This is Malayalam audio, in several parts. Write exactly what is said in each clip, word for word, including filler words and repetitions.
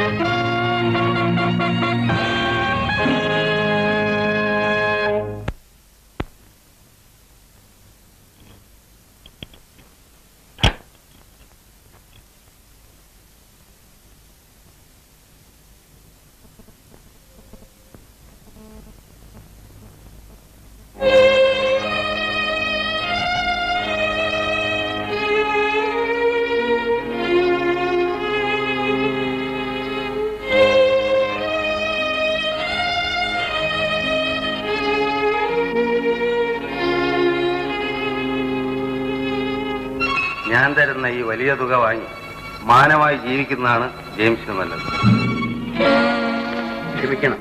ഞാൻ തരുന്ന ഈ വലിയ തുക വാങ്ങി മാനമായി ജീവിക്കുന്നതാണ് ജെയിംസിന് നല്ലത്. ക്ഷമിക്കണം,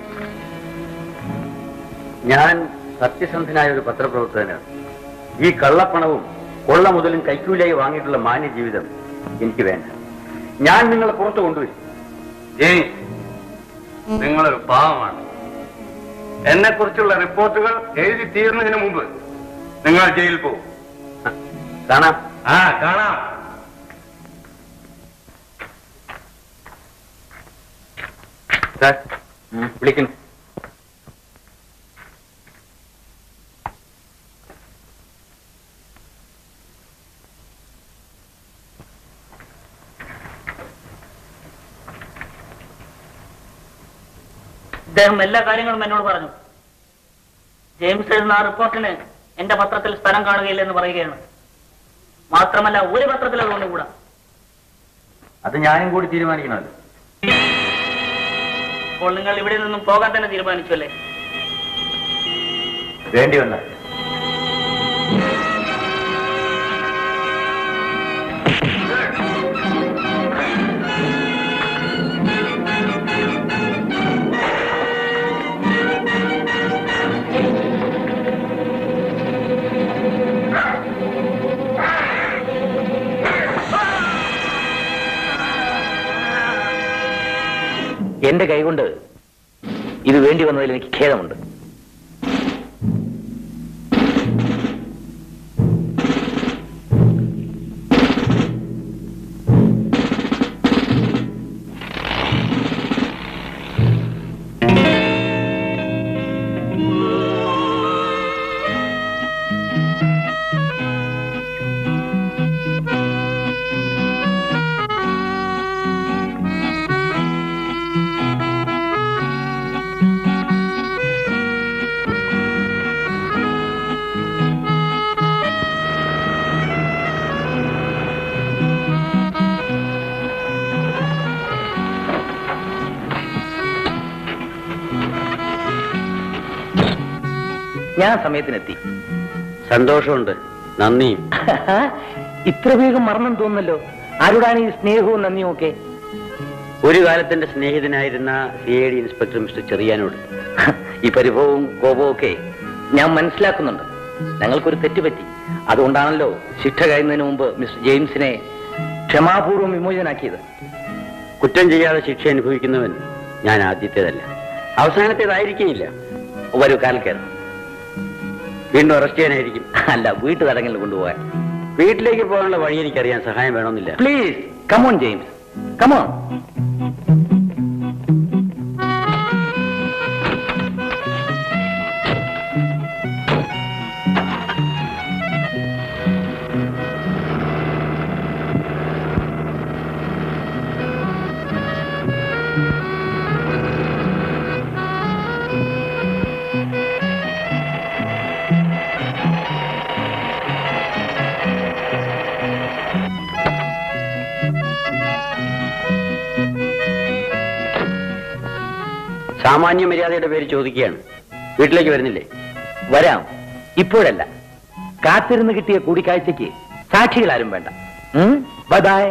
ഞാൻ സത്യസന്ധനായ ഒരു പത്രപ്രവർത്തകനാണ്. ഈ കള്ളപ്പണവും കൊള്ള മുതലും കൈക്കൂലിയായി വാങ്ങിയിട്ടുള്ള മാന്യ ജീവിതം എനിക്ക് വേണ്ട. ഞാൻ നിങ്ങളെ പുറത്തു കൊണ്ടുവരും. ജെയിംസ്, നിങ്ങളൊരു പാവമാണ്. എന്നെ കുറിച്ചുള്ള റിപ്പോർട്ടുകൾ എഴുതി തീർന്നതിന് മുമ്പ് നിങ്ങൾ ജയിലിൽ പോകും. കാണാം. ആ കാണാം. സാർ വിളിക്കുന്നു. ഇദ്ദേഹം എല്ലാ കാര്യങ്ങളും എന്നോട് പറഞ്ഞു. ജെയിംസ് എഴുതുന്ന ആ റിപ്പോർട്ടിന് എന്റെ പത്രത്തിൽ സ്ഥലം കാണുകയില്ലെന്ന് പറയുകയാണ്. മാത്രമല്ല ഒരു പത്രത്തിൽ അത് വന്നുകൂടാ. അത് ഞാനും കൂടി തീരുമാനിക്കണമല്ലോ. അപ്പോൾ നിങ്ങൾ ഇവിടെ നിന്നും പോകാൻ തന്നെ തീരുമാനിച്ചു അല്ലേ? വേണ്ടി വന്നാൽ. എന്റെ കൈകൊണ്ട് ഇത് വേണ്ടി വന്നതിൽ എനിക്ക് ഖേദമുണ്ട്. ഞാൻ സമയത്തിനെത്തി. സന്തോഷമുണ്ട്, നന്ദിയും. ഇത്ര വേഗം മറന്നു തോന്നല്ലോ. ആരോടാണ് ഈ സ്നേഹവും നന്ദിയും ഒക്കെ? ഒരു കാലത്തിന്റെ സ്നേഹിതനായിരുന്ന C I D inspector mister ചെറിയാനോട്. ഈ പരിഭവവും കോപവും ഒക്കെ ഞാൻ മനസ്സിലാക്കുന്നുണ്ട്. ഞങ്ങൾക്കൊരു തെറ്റുപറ്റി. അതുകൊണ്ടാണല്ലോ ശിക്ഷ കഴിയുന്നതിന് മുമ്പ് മിസ്റ്റർ ജെയിംസിനെ ക്ഷമാപൂർവ്വം വിമോചനാക്കിയത്. കുറ്റം ചെയ്യാതെ ശിക്ഷ അനുഭവിക്കുന്നവൻ ഞാൻ ആദ്യത്തേതല്ല, അവസാനത്തേതായിരിക്കില്ല. വരൂ, കാലിൽ കയറും. വീണ്ടും അറസ്റ്റ് ചെയ്യാനായിരിക്കും. അല്ല, വീട്ടു തടങ്ങളിൽ കൊണ്ടുപോകാൻ. വീട്ടിലേക്ക് പോകാനുള്ള വഴി എനിക്കറിയാൻ. സഹായം വേണമെന്നില്ല. Please come on James, come on. സാമാന്യ മര്യാദയുടെ പേര് ചോദിക്കുകയാണ്. വീട്ടിലേക്ക് വരുന്നില്ലേ? വരാം, ഇപ്പോഴല്ല. കാത്തിരുന്ന് കിട്ടിയ കൂടിക്കാഴ്ചയ്ക്ക് സാക്ഷികളാരും വേണ്ട. Bye bye.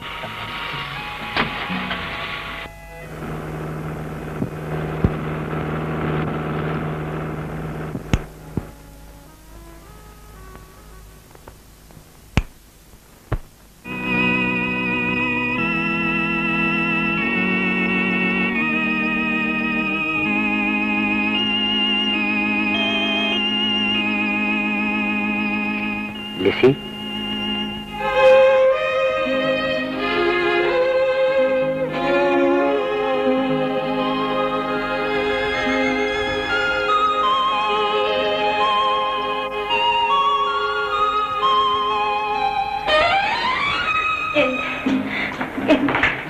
ലിസി,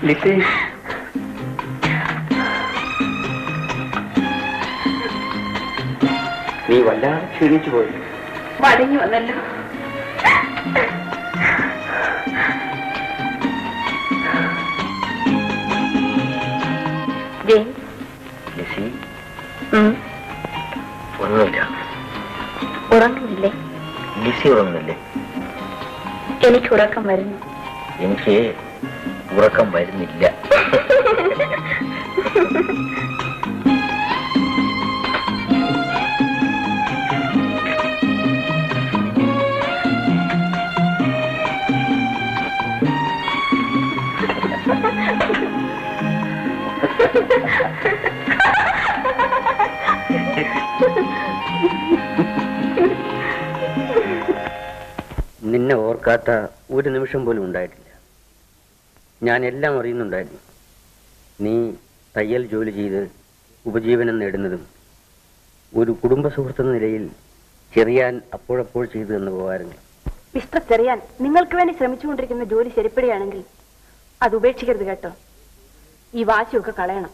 ലിസി, നീ വല്ലാതെ ക്ഷീണിച്ചു പോയി. മടങ്ങി വന്നല്ലോ. ലിസി, ഒന്നുമില്ല. ഉറങ്ങുന്നില്ലേ? ലിസി ഉറങ്ങുന്നില്ലേ? എനിക്ക് ഉറക്കം വരുന്നു. എനിക്ക് ഉറക്കം വരുന്നില്ല. നിന്നെ ഓർക്കാത്ത ഒരു നിമിഷം പോലും ഉണ്ടായിട്ടില്ല. ഞാൻ എല്ലാം അറിയുന്നുണ്ടായിരുന്നു. നീ തയ്യൽ ജോലി ചെയ്ത് ഉപജീവനം നേടുന്നതും ഒരു കുടുംബ സുഹൃത്തെന്ന നിലയിൽ ചെറിയാൻ അപ്പോഴപ്പോൾ ചെയ്തു തന്ന ഉപകാരങ്ങൾ. മിസ്റ്റർ ചെറിയാൻ, നിങ്ങൾക്ക് വേണ്ടി ശ്രമിച്ചുകൊണ്ടിരിക്കുന്ന ജോലി ശരിപ്പെടുകയാണെങ്കിൽ അത് ഉപേക്ഷിക്കരുത് കേട്ടോ. ഈ വാശിയൊക്കെ കളയണം.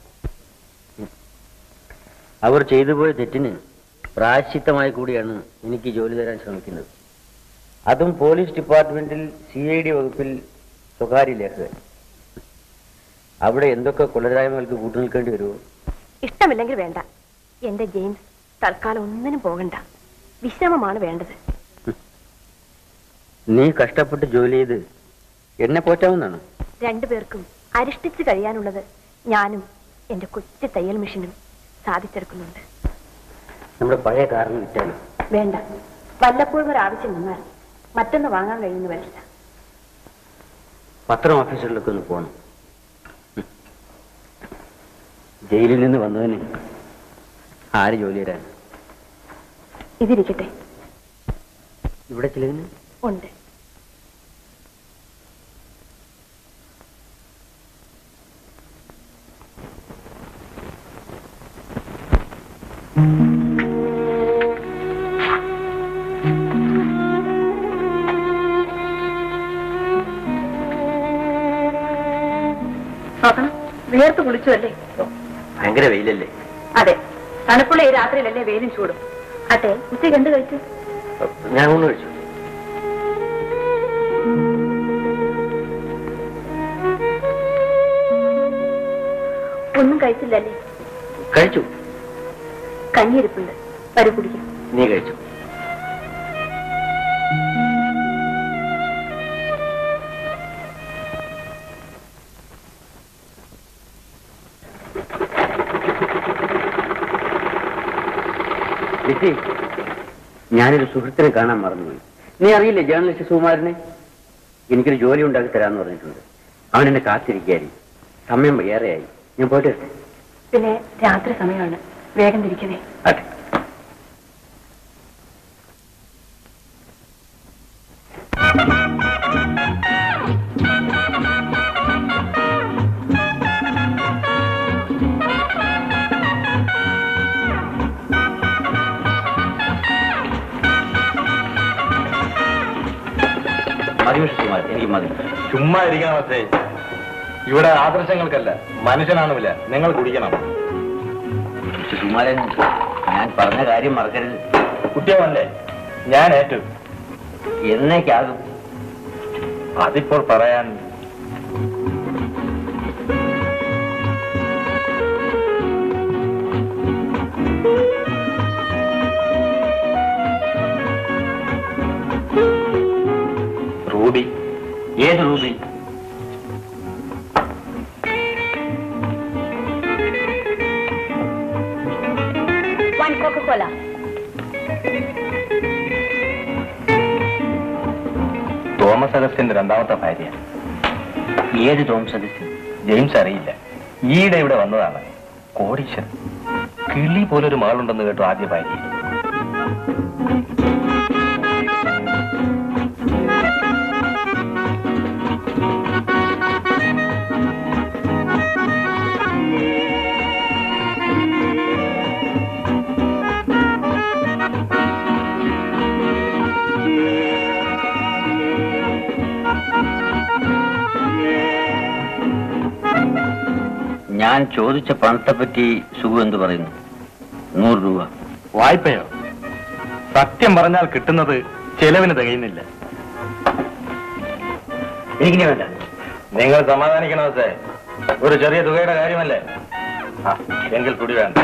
അവർ ചെയ്തു പോയ തെറ്റിന് പ്രായശ്ചിത്തമായി കൂടിയാണ് എനിക്ക് ജോലി തരാൻ ശ്രമിക്കുന്നത്. അതും പോലീസ് ഡിപ്പാർട്ട്മെന്റിൽ സി ഐ ഡി വകുപ്പിൽ സ്വകാര്യ ലേഖകൻ. അവിടെ എന്തൊക്കെ കൊലരായ്മകൾക്ക് കൂട്ടുനിൽക്കേണ്ടി വരുമോ? ഇഷ്ടമില്ലെങ്കിൽ വേണ്ട. എന്റെ ജെയിംസ് തൽക്കാലം ഒന്നിനും പോകണ്ട. വിശ്രമമാണ് വേണ്ടത്. നീ കഷ്ടപ്പെട്ട് ജോലി ചെയ്ത് എന്നെ പോറ്റാവുന്നതാണ്. രണ്ടുപേർക്കും അരിഷ്ടിച്ച് കഴിയാനുള്ളത് ഞാനും എന്റെ കൊച്ചു തയ്യൽ മെഷീനും സാധിച്ചെടുക്കുന്നുണ്ട്. നമ്മുടെ പഴയ കാറിന് വിറ്റാലും വേണ്ട. വല്ലപ്പോഴും ഒരു ആവശ്യം വന്നാൽ മറ്റൊന്ന് വാങ്ങാൻ കഴിയുന്ന വരില്ല. പത്രം ഓഫീസറിലൊക്കെ ഒന്ന് പോകണം. ജയിലിൽ നിന്ന് വന്നതിന് ആര് ജോലി തരാൻ? ഇതിരിക്കട്ടെ. ഇവിടെ ചിലതിന് ഉണ്ട്. നോക്കണം, വേർത്ത് കുളിച്ചു അല്ലേ? ഭയങ്കര വെയിലല്ലേ? അതെ, തണുപ്പുള്ള ഈ രാത്രിയിലല്ലേ വെയിലും ചൂടും. അതെ, ഉച്ചയ്ക്ക് എന്ത് കഴിച്ചു? ഞാൻ ഊണ് കഴിച്ചു. ഒന്നും കഴിച്ചില്ലല്ലേ? കഴിച്ചു. കഞ്ഞിരിപ്പുണ്ട്, വരു കുടിക്കാം. നീ കഴിച്ചു. ലിസി, ഞാനൊരു സുഹൃത്തിനെ കാണാൻ മറന്നുപോയി. നീ അറിയില്ലേ ജേർണലിസ്റ്റ് സുകുമാരനെ? എനിക്കൊരു ജോലി ഉണ്ടാക്കി തരാമെന്ന് പറഞ്ഞിട്ടുണ്ട്. അവൻ എന്നെ കാത്തിരിക്കുകയായിരിക്കും. സമയം ഏറെയായി. ഞാൻ പോയിട്ട് വരട്ടെ? പിന്നെ രാത്രി സമയമാണ്, വേഗം തിരിക്കണേ. അതെ. എനിക്ക് മതി. ചുമ്മാ ഇരിക്കണം മറ്റേ. ഇവിടെ ആദർശങ്ങൾക്കല്ല, മനുഷ്യനാണ് വില. നിങ്ങൾ കുടിക്കണം. സുകുമാരൻ, ഞാൻ പറഞ്ഞ കാര്യം മറക്കരുത്. കുട്ടിയമല്ലേ? ഞാൻ ഏറ്റു. എന്നേക്കാകും? അതിപ്പോൾ പറയാൻ. റൂബി. ഏത് റൂബി? One Coca-Cola. തോമസ് അഗസ്റ്റിന്റെ രണ്ടാമത്തെ ഭാര്യ. ഏത് തോമസ് അഗസ്റ്റിൻ? ജെയിംസ് അറിയില്ല. ഈയിടെ ഇവിടെ വന്നതാണ്. കോടീശ്വരൻ. കിളി പോലൊരു മകളുണ്ടെന്ന് കേട്ടു ആദ്യ ഭാര്യ. ഞാൻ ചോദിച്ച പണത്തെ പറ്റി സുഖു എന്ത് പറയുന്നു? നൂറ് രൂപ വായ്പയോ? സത്യം പറഞ്ഞാൽ കിട്ടുന്നത് ചെലവിന് തികയുന്നില്ല. എനിക്കിനി വേണ്ട. നിങ്ങൾ സമാധാനിക്കണോ സേ? ഒരു ചെറിയ തുകയുടെ കാര്യമല്ലേ? ആ, എങ്കിൽ കൂടി വേണ്ട.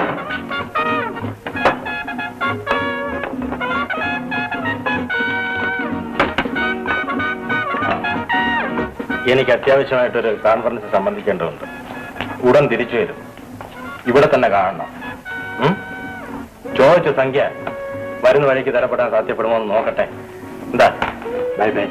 എനിക്ക് അത്യാവശ്യമായിട്ടൊരു കോൺഫറൻസ് സംബന്ധിക്കേണ്ടതുണ്ട്. ഉടൻ തിരിച്ചു വരും. ഇവിടെ തന്നെ കാണണം. ചോദിച്ച സംഖ്യ വരുന്ന വഴിക്ക് തരപ്പെടാൻ സാധ്യപ്പെടുമോ എന്ന് നോക്കട്ടെ. എന്താ? Bye bye.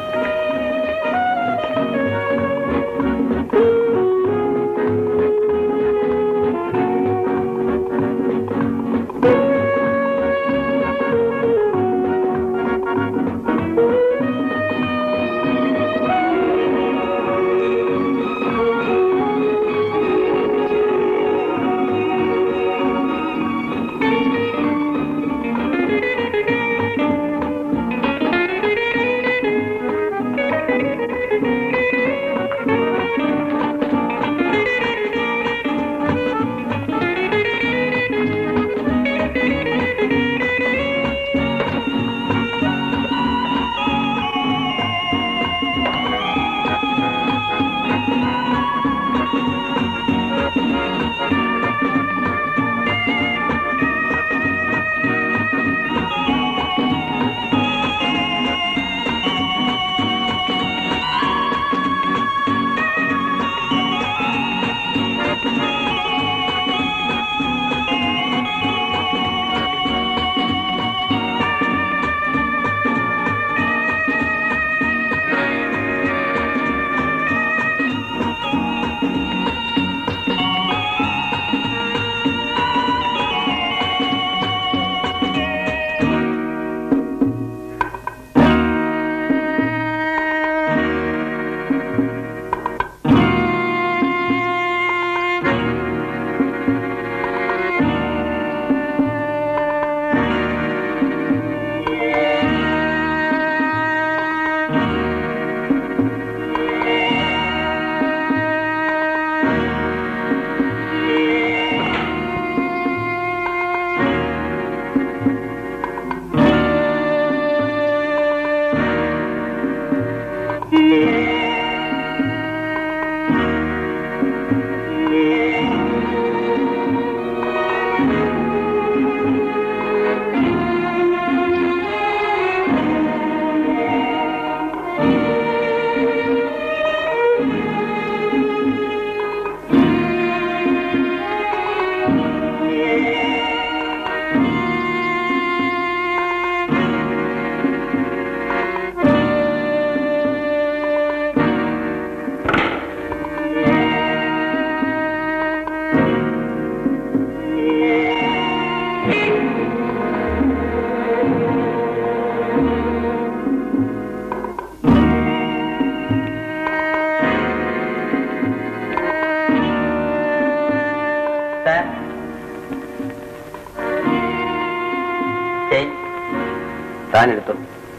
താനെടുത്തു.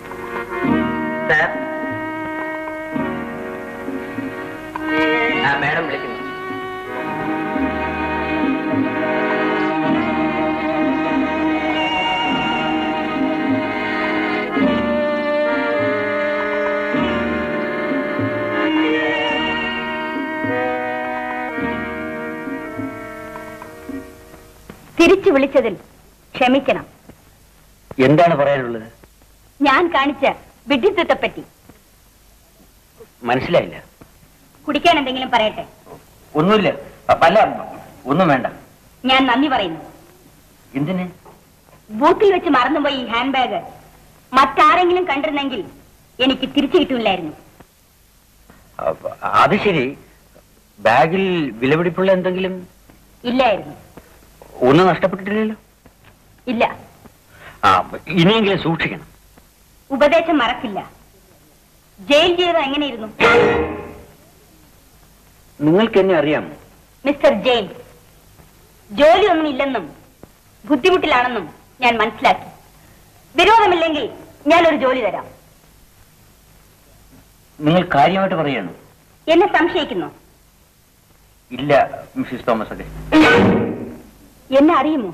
മാഡം വിളിക്കുന്നു. തിരിച്ചു വിളിച്ചതിൽ ക്ഷമിക്കണം. എന്താണ് പറയാനുള്ളത്? ഞാൻ കാണിച്ച വിഡ്ഢിത്വത്തെപ്പറ്റി. മനസ്സിലായില്ല. കുടിക്കാൻ എന്തെങ്കിലും പറയട്ടെ? ഒന്നുമില്ല. അല്ല, ഒന്നും വേണ്ട. ഞാൻ നന്ദി പറയുന്നു. എന്തിന്? ബൂത്തിൽ വെച്ച് മറന്നുപോയി ഈ ഹാൻഡ് ബാഗ്. മറ്റാരെങ്കിലും കണ്ടിരുന്നെങ്കിൽ എനിക്ക് തിരിച്ചു കിട്ടൂലായിരുന്നു. അത് ശരി. ബാഗിൽ വിലപിടിപ്പുള്ള എന്തെങ്കിലും ഇല്ലായിരുന്നു. ഒന്നും നഷ്ടപ്പെട്ടിട്ടില്ലല്ലോ? ഇല്ല. ആ, ഇനിയെങ്കിലും സൂക്ഷിക്കണം. ഉപദേശം മറക്കില്ല. ജയിൽ ജീവിതം എങ്ങനെയിരുന്നു? നിങ്ങൾക്ക് എന്നെ അറിയാമോ? മിസ്റ്റർ ജെയിൻ, ജോലിയൊന്നും ഇല്ലെന്നും ബുദ്ധിമുട്ടിലാണെന്നും ഞാൻ മനസ്സിലാക്കി. വിരോധമില്ലെങ്കിൽ ഞാനൊരു ജോലി തരാം. നിങ്ങൾ കാര്യമായിട്ട് പറയണം. എന്നെ സംശയിക്കുന്നു? ഇല്ല മിസ്സിസ് തോമസ് അഗസ്റ്റിൻ. എന്നെ അറിയുമോ?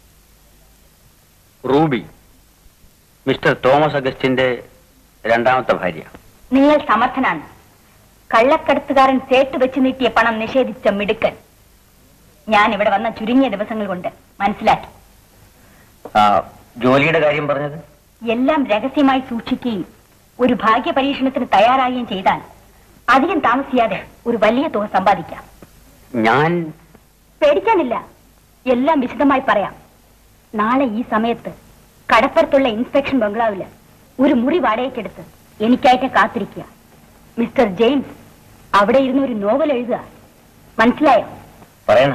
റൂബി, മിസ്റ്റർ തോമസ് അഗസ്റ്റിന്റെ രണ്ടാമത്തെ ഭാര്യ. നിങ്ങൾ സമർത്ഥനാണ്. കള്ളക്കടത്തുകാരൻ സേട്ട് വെച്ച് നീട്ടിയ പണം നിഷേധിച്ച മിടുക്കൻ. ഞാൻ ഇവിടെ വന്ന ചുരുങ്ങിയ ദിവസങ്ങൾ കൊണ്ട് മനസ്സിലാക്കി. ജോലിയുടെ കാര്യം പറഞ്ഞത് എല്ലാം രഹസ്യമായി സൂക്ഷിക്കുകയും ഒരു ഭാഗ്യ പരീക്ഷണത്തിന് തയ്യാറാകുകയും ചെയ്താൽ അധികം താമസിയാതെ ഒരു വലിയ തുക സമ്പാദിക്കാം. ഞാൻ പേടിക്കാനില്ല, എല്ലാം വിശദമായി പറയാം. നാളെ ഈ സമയത്ത് കടപ്പുറത്തുള്ള ഇൻസ്പെക്ഷൻ ബംഗ്ലാവില് ഒരു മുറി വാടകയ്ക്കെടുത്ത് എനിക്കായിട്ട് കാത്തിരിക്കുക. മിസ്റ്റർ ജെയിംസ് അവിടെ ഇരുന്ന് ഒരു നോവൽ എഴുതുക. മനസ്സിലായോ? പറയണം.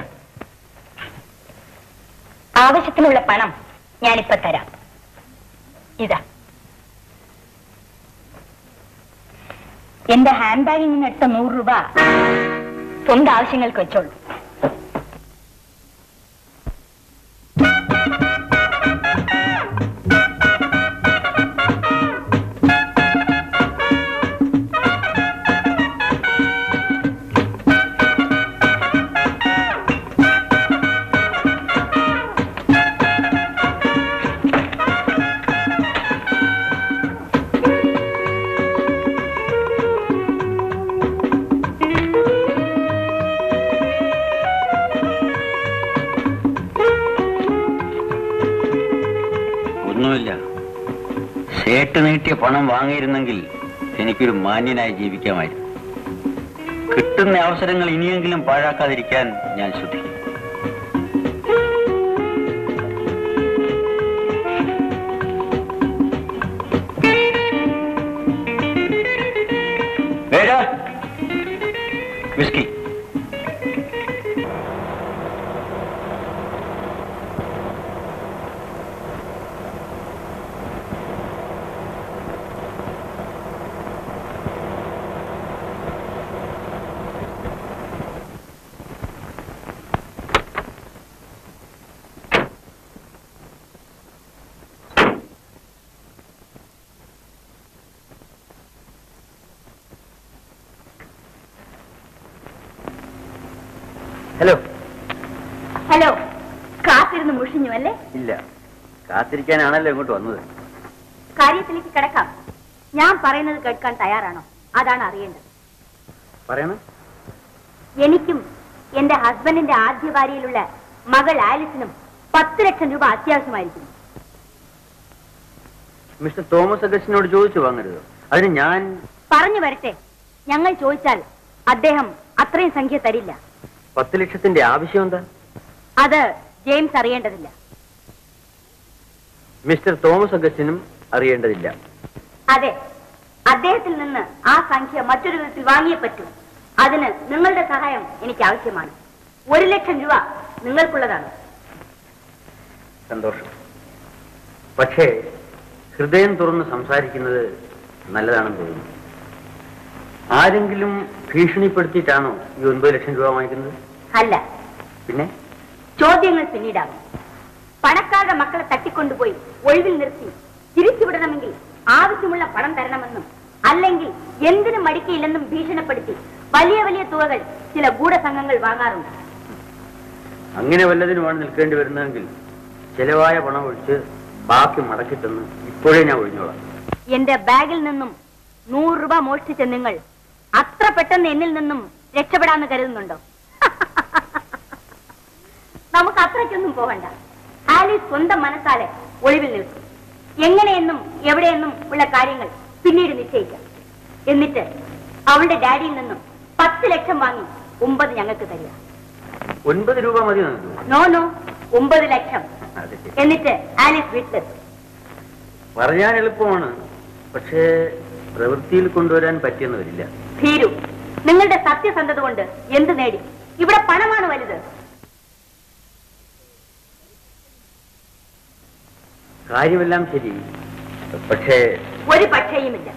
ആവശ്യത്തിനുള്ള പണം ഞാനിപ്പോ തരാം. ഇതാ എന്റെ ഹാൻഡ് ബാഗിൽ നിന്ന് എടുത്ത നൂറ് രൂപ സ്വന്തം ആവശ്യങ്ങൾക്ക് വെച്ചോളൂ. സേട്ട് നീട്ടിയ പണം വാങ്ങിയിരുന്നെങ്കിൽ എനിക്കൊരു മാന്യനായി ജീവിക്കാമായിരുന്നു. കിട്ടുന്ന അവസരങ്ങൾ ഇനിയെങ്കിലും പാഴാക്കാതിരിക്കാൻ ഞാൻ ശ്രദ്ധിക്കും. വിസ്കി. ഹലോ. ഹലോ. കാത്തിരുന്ന് മുഷിഞ്ഞു അല്ലേ? ഇല്ല, കാത്തിരിക്കാനാണല്ലോ ഇങ്ങോട്ട് വന്നത്. കാര്യത്തിലേക്ക് കിടക്കാം. ഞാൻ പറയുന്നത് കേൾക്കാൻ തയ്യാറാണോ? അതാണ് അറിയേണ്ടത്. പറയണം. എനിക്കും എന്റെ ഹസ്ബൻഡിന്റെ ആദ്യ ഭാര്യയിലുള്ള മകൾ ആലിസിനും പത്ത് ലക്ഷം രൂപ അത്യാവശ്യമായിരിക്കുന്നു. മിസ്റ്റർ തോമസ് അഗസ്റ്റിനോട് ചോദിച്ചു വാങ്ങരുത്. അതിന് ഞാൻ പറഞ്ഞു വരട്ടെ. ഞങ്ങൾ ചോദിച്ചാൽ അദ്ദേഹം അത്രയും സംഖ്യ തരില്ല. പത്ത് ലക്ഷത്തിന്റെ ആവശ്യം എന്താ? അത് ജെയിംസ് അറിയേണ്ടതില്ല. മിസ്റ്റർ തോമസ് അഗസ്റ്റിനും അറിയേണ്ടതില്ല. അതെ, അദ്ദേഹത്തിൽ നിന്ന് ആ സംഖ്യ മറ്റൊരു വിധത്തിൽ വാങ്ങിയേ പറ്റൂ. അതിന് നിങ്ങളുടെ സഹായം എനിക്ക് ആവശ്യമാണ്. ഒരു ലക്ഷം രൂപ നിങ്ങൾക്കുള്ളതാണ്. സന്തോഷം. പക്ഷേ ഹൃദയം തുറന്ന് സംസാരിക്കുന്നത് നല്ലതാണെന്ന് തോന്നുന്നു. ആരെങ്കിലും ഭീഷണിപ്പെടുത്തിയിട്ടാണോ ഈ ഒൻപത് ലക്ഷം രൂപ വാങ്ങിക്കുന്നത്? അല്ല. പിന്നെ? ചോദ്യങ്ങൾ പിന്നീടാകും. പണക്കാരുടെ മക്കളെ തട്ടിക്കൊണ്ടുപോയി ഒഴിവിൽ നിർത്തി തിരിച്ചുവിടണമെങ്കിൽ ആവശ്യമുള്ള പണം തരണമെന്നും അല്ലെങ്കിൽ എന്തിനും മടിക്കയില്ലെന്നും ഭീഷണിപ്പെടുത്തി വലിയ വലിയ തുകകൾ ചില ഗൂഢസംഘങ്ങൾ വാങ്ങാറുണ്ട്. അങ്ങനെ വല്ലതിനുമാണ് നിൽക്കേണ്ടി വരുന്നതെങ്കിൽ ചെലവായ പണം ഒഴിച്ച് ബാക്കി മടക്കിത്തന്ന് ഇപ്പോഴേ ഞാൻ ഒഴിഞ്ഞോളാം. എന്റെ ബാഗിൽ നിന്നും നൂറ് രൂപ മോഷ്ടിച്ച നിങ്ങൾ അത്ര പെട്ടെന്ന് എന്നിൽ നിന്നും രക്ഷപ്പെടാന്ന് കരുതുന്നുണ്ടോ? നമുക്ക് അത്രയ്ക്കൊന്നും പോകണ്ട. ആലീസ് സ്വന്തം മനസ്സാലെ ഒളിവിൽ നിൽക്കും. എങ്ങനെയെന്നും എവിടെയെന്നും ഉള്ള കാര്യങ്ങൾ പിന്നീട് നിശ്ചയിക്കാം. എന്നിട്ട് അവളുടെ ഡാഡിയിൽ നിന്നും പത്ത് ലക്ഷം വാങ്ങി ഒമ്പത് ഞങ്ങൾക്ക് തരിക. ഒൻപത് രൂപ മതി? നോ നോ, ഒമ്പത് ലക്ഷം. എന്നിട്ട് ആലീസ് വീട്ടിലെത്തും. പറയാൻ എളുപ്പമാണ്, പക്ഷേ പ്രവൃത്തിയിൽ കൊണ്ടുവരാൻ പറ്റിയെന്ന് വരില്ല. ഭീരു, നിങ്ങളുടെ സത്യസന്ധത കൊണ്ട് എന്ത് നേടി? ഇവിടെ പണമാണ് വലുത്. കാര്യമെല്ലാം ശരി, പക്ഷേ ഒരു പക്ഷേയുമില്ല.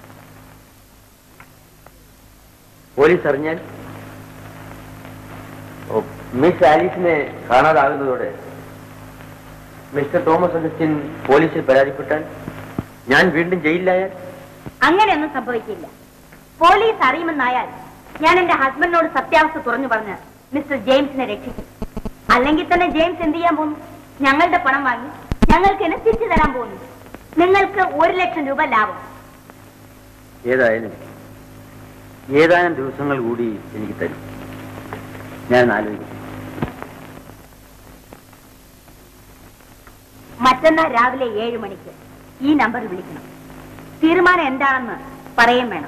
പോലീസ് അറിഞ്ഞാൽ? മിസ് ആലീസിനെ കാണാതാകുന്നതോടെ മിസ്റ്റർ തോമസ് അഗസ്റ്റിൻ പോലീസിൽ പരാതിപ്പെട്ടാൽ ഞാൻ വീണ്ടും ജയിലിലായാൽ? അങ്ങനെയൊന്നും സംഭവിക്കില്ല. പോലീസ് അറിയുമെന്നായാൽ ഞാൻ എന്റെ ഹസ്ബൻഡിനോട് സത്യാവസ്ഥ തുറന്നു പറഞ്ഞ് മിസ്റ്റർ ജെയിംസിനെ രക്ഷിക്കും. അല്ലെങ്കിൽ തന്നെ ജെയിംസ് എന്ത് ചെയ്യാൻ പോകുന്നു? ഞങ്ങളുടെ പണം വാങ്ങി ഞങ്ങൾക്ക് എന്നെ തിരിച്ചു തരാൻ പോകുന്നു. നിങ്ങൾക്ക് ഒരു ലക്ഷം രൂപ ലാഭം. ഏതായാലും ഏതാനും ദിവസങ്ങൾ കൂടി എനിക്ക് തരും. ഞാൻ ആലോചിക്കും. മറ്റന്നാൾ രാവിലെ ഏഴ് മണിക്ക് ഈ നമ്പറിൽ വിളിക്കണം. തീരുമാനം എന്താണെന്ന് പറയാൻ വേണം.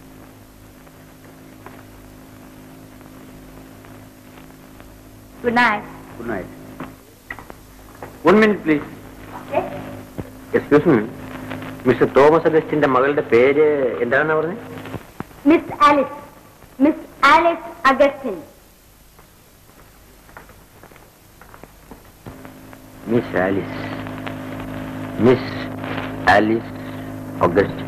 Good night. Good night. One minute please. Excuse me, mister Thomas അഗസ്റ്റിന്റെ മകളുടെ പേര് എന്താണെന്നാ പറഞ്ഞത്? Miss Alice. Miss Alice Augustine. Miss Alice. Miss Alice Augustine.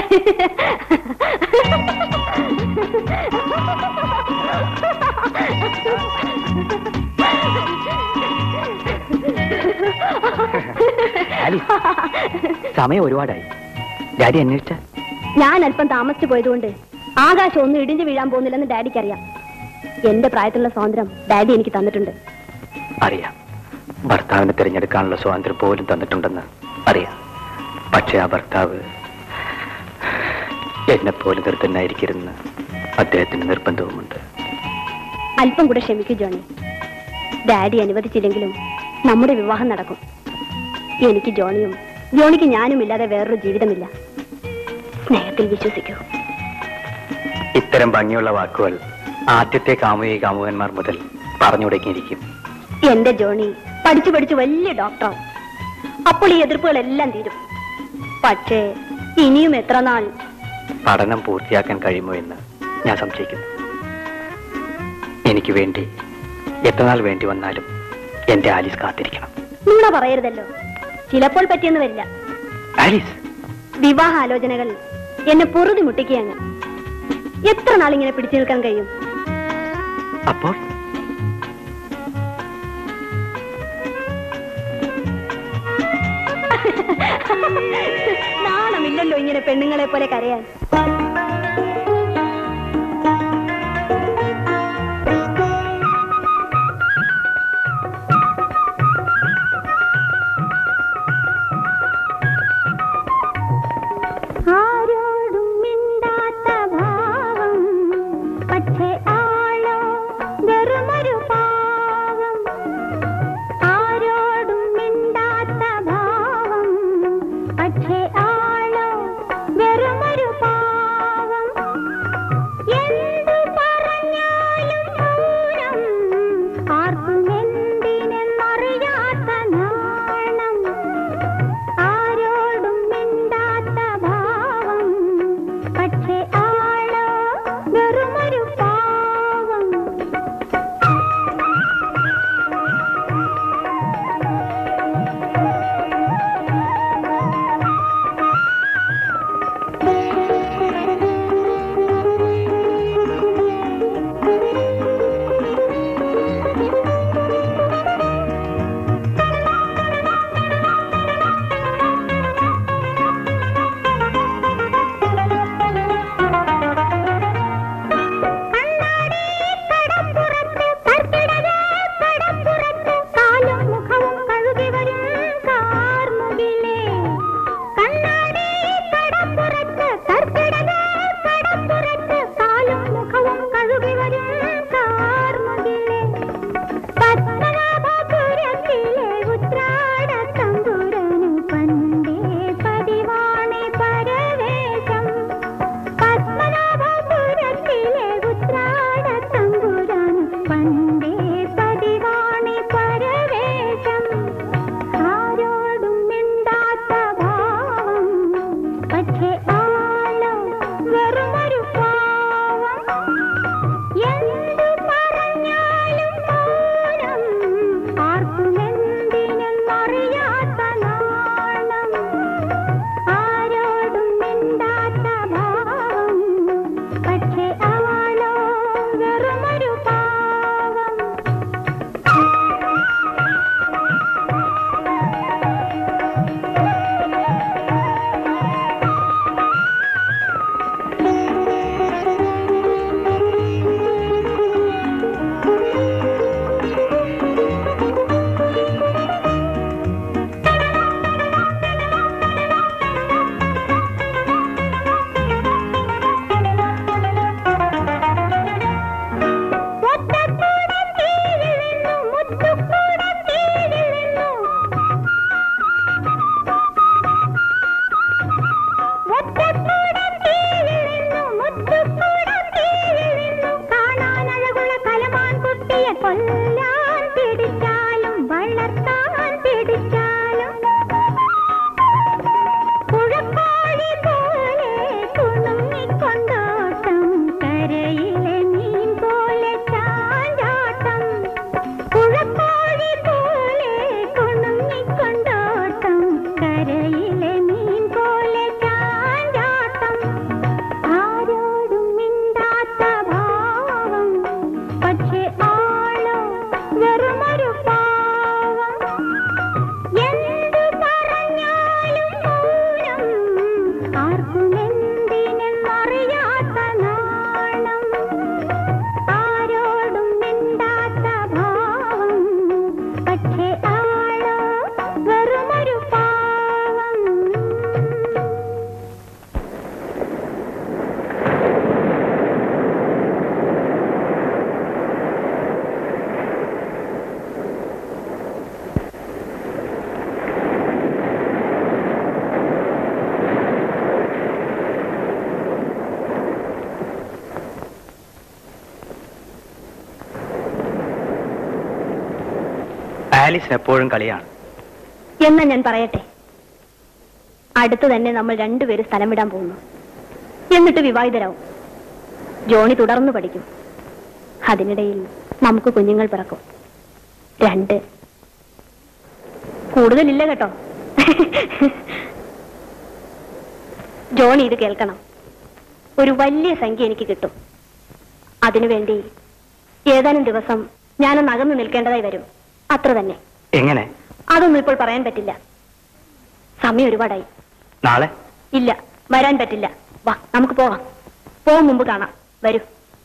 സമയം ഒരുപാടായി. ഡാഡി അന്വേഷിച്ച ഞാൻ അല്പം താമസിച്ചു പോയതുകൊണ്ട് ആകാശം ഒന്നും ഇടിഞ്ഞു വീഴാൻ പോകുന്നില്ലെന്ന് ഡാഡിക്ക് അറിയാം. എന്റെ പ്രായത്തിലുള്ള സ്വാതന്ത്ര്യം ഡാഡി എനിക്ക് തന്നിട്ടുണ്ട്. അറിയാം, ഭർത്താവിനെ തിരഞ്ഞെടുക്കാനുള്ള സ്വാതന്ത്ര്യം പോലും തന്നിട്ടുണ്ടെന്ന് അറിയാം. പക്ഷെ ആ ഭർത്താവ് എന്നെപ്പോലും നിർത്തനായിരിക്കരുന്ന് അദ്ദേഹത്തിന് നിർബന്ധവുമുണ്ട്. അല്പം കൂടെ ക്ഷമിക്കൂ ജോണി. ഡാഡി അനുവദിച്ചില്ലെങ്കിലും നമ്മുടെ വിവാഹം നടക്കും. എനിക്ക് ജോണിയും ജോണിക്ക് ഞാനും ഇല്ലാതെ വേറൊരു ജീവിതമില്ല. സ്നേഹത്തിൽ വിശ്വസിക്കൂ. ഇത്തരം ഭംഗിയുള്ള വാക്കുകൾ ആദ്യത്തെ കാമുകി കാമുകന്മാർ മുതൽ പറഞ്ഞു തുടങ്ങിയിരിക്കും. എന്റെ ജോണി പഠിച്ചു പഠിച്ചു വലിയ ഡോക്ടറാവും. അപ്പോൾ ഈ എതിർപ്പുകളെല്ലാം തീരും. പക്ഷേ ഇനിയും എത്ര നാൾ പഠനം പൂർത്തിയാക്കാൻ കഴിയുമോ എന്ന് ഞാൻ സംശയിക്കുന്നു. എനിക്ക് വേണ്ടി എത്രനാൾ വേണ്ടി വന്നാലും എന്റെ ആലീസ് കാത്തിരിക്കണം. നുണ പറയരുതല്ലോ. ചിലപ്പോൾ പറ്റിയെന്ന് വരില്ല. ആലീസ്, വിവാഹ ആലോചനകൾ എന്നെ പൊറുതി മുട്ടിക്കുകയാണ്. എത്ര നാളിങ്ങനെ പിടിച്ചു നിൽക്കാൻ കഴിയും? അപ്പോൾ നാണമില്ലല്ലോ ഇങ്ങനെ പെണ്ണുങ്ങളെ പോലെ കരയാൻ. ആലീസിന് എപ്പോഴും കളിയാണ്. എന്നാ ഞാൻ പറയട്ടെ, അടുത്ത് തന്നെ നമ്മൾ രണ്ടുപേരും സ്ഥലം വിടാൻ പോകുന്നു. എന്നിട്ട് വിവാഹിതരാവും. ജോണി തുടർന്ന് പഠിക്കും. അതിനിടയിൽ നമുക്ക് കുഞ്ഞുങ്ങൾ പിറക്കും. രണ്ട്. കൂടുതലില്ല കേട്ടോ. ജോണി ഇത് കേൾക്കണം. ഒരു വലിയ സംഖ്യ എനിക്ക് കിട്ടും. അതിനുവേണ്ടി ഏതാനും ദിവസം ഞാനൊന്ന് അകന്നു നിൽക്കേണ്ടതായി വരും. അത്ര തന്നെ. എങ്ങനെ? അതൊന്നും ഇപ്പോൾ പറയാൻ പറ്റില്ല. സമയം ഒരുപാടായി. നാളെ? ഇല്ല, വരാൻ പറ്റില്ല. വാ, നമുക്ക് പോവാം. പോകും മുമ്പ് കാണാം. വരൂ.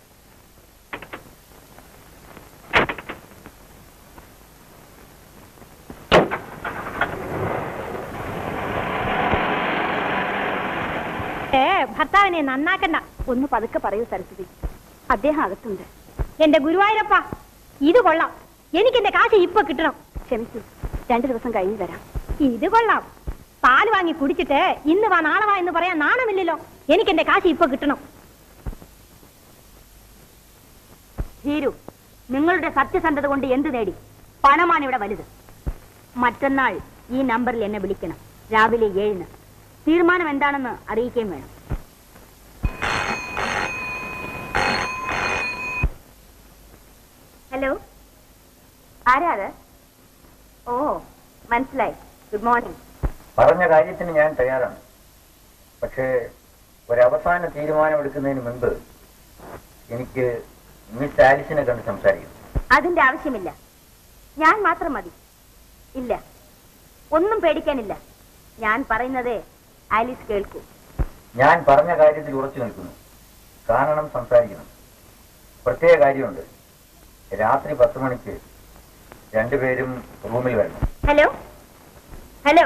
ഏ ഭർത്താവിനെ നന്നാക്കണ്ട. ഒന്ന് പതുക്കെ പറയൂ സരസ്വതി. അദ്ദേഹം അകത്തുണ്ട്. എന്റെ ഗുരുവായൂരപ്പ, ഇത് കൊള്ളാം. എനിക്ക് എന്റെ കാശ് ഇപ്പൊ കിട്ടണം. ക്ഷമിച്ചു, രണ്ടു ദിവസം കഴിഞ്ഞു തരാം. ഇത് കൊള്ളാം. പാല് വാങ്ങി കുടിച്ചിട്ട് ഇന്ന് വാ നാളെ വാ എന്ന് പറയാൻ നാണമില്ലല്ലോ. എനിക്ക് എന്റെ കാശ് ഇപ്പൊ കിട്ടണം. ധീരു, നിങ്ങളുടെ സത്യസന്ധത കൊണ്ട് എന്ത് നേടി? പണമാണ് ഇവിടെ വലുത്. മറ്റന്നാൾ ഈ നമ്പറിൽ എന്നെ വിളിക്കണം. രാവിലെ ഏഴിന്. തീരുമാനം എന്താണെന്ന് അറിയിക്കുകയും വേണം. ഹലോ, ആരാ അത്? ഓ, മനസ്സിലായി. Good morning. പറഞ്ഞ കാര്യത്തിന് ഞാൻ തയ്യാറാണ്. പക്ഷേ ഒരവസാന തീരുമാനമെടുക്കുന്നതിന് മുൻപ് എനിക്ക് മിസ് ആലിസിനെ കണ്ട് സംസാരിക്കും. അതിന്റെ ആവശ്യമില്ല. ഞാൻ മാത്രം മതി. ഇല്ല, ഒന്നും പേടിക്കാനില്ല. ഞാൻ പറയുന്നത് ആലിസ് കേൾക്കൂ. ഞാൻ പറഞ്ഞ കാര്യത്തിൽ ഉറച്ചു നിൽക്കുന്നു. കാണണം, സംസാരിക്കണം. പ്രത്യേക കാര്യമുണ്ട്. രാത്രി പത്ത് മണിക്ക് രണ്ടുപേരും റൂമിൽ വരണം. ഹലോ ഹലോ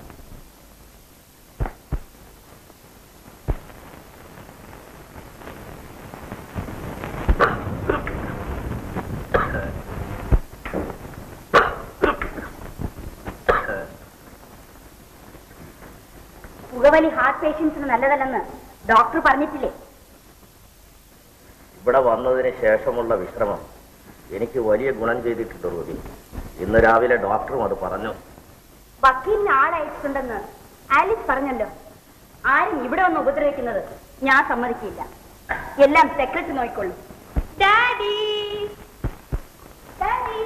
പുകവലി ഹാർട്ട് പേഷ്യൻസിന് നല്ലതല്ലെന്ന് ഡോക്ടർ പറഞ്ഞിട്ടില്ലേ? ഇവിടെ വന്നതിന് ശേഷമുള്ള വിശ്രമം എനിക്ക് വലിയ ഗുണം ചെയ്തിട്ടുണ്ട് റൂബി. ഇന്ന് രാവിലെ ഡോക്ടറും അത് പറഞ്ഞു. വക്കീലിന് ആളയച്ചിട്ടുണ്ടെന്ന് ആലിസ് പറഞ്ഞല്ലോ. ആരും ഇവിടെ വന്ന് ഉപദ്രവിക്കുന്നത് ഞാൻ സമ്മതിക്കില്ല. എല്ലാം സെക്രട്ടറി നോക്കിക്കൊള്ളു. ഡാഡി ഡാഡി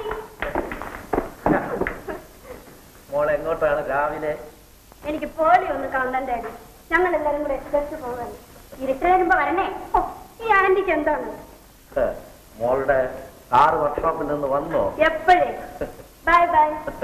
മോൾ എങ്ങോട്ടാണ് രാവിലെ? എനിക്ക് പോലെ ഒന്ന് കാണാൻ ഡാഡി. ഞങ്ങൾ എല്ലാരും കൂടെ എക്സ്പ്രസ് പോകാൻ. ഇരുട്ട് വരുമ്പോ വരണേ. ഓ, ഈ ആന്റിക്ക് എന്താണ്? മോളുടെ കാർ വർക്ക്ഷോപ്പിൽ നിന്ന് വന്നോ? എപ്പോഴേ. Bye bye.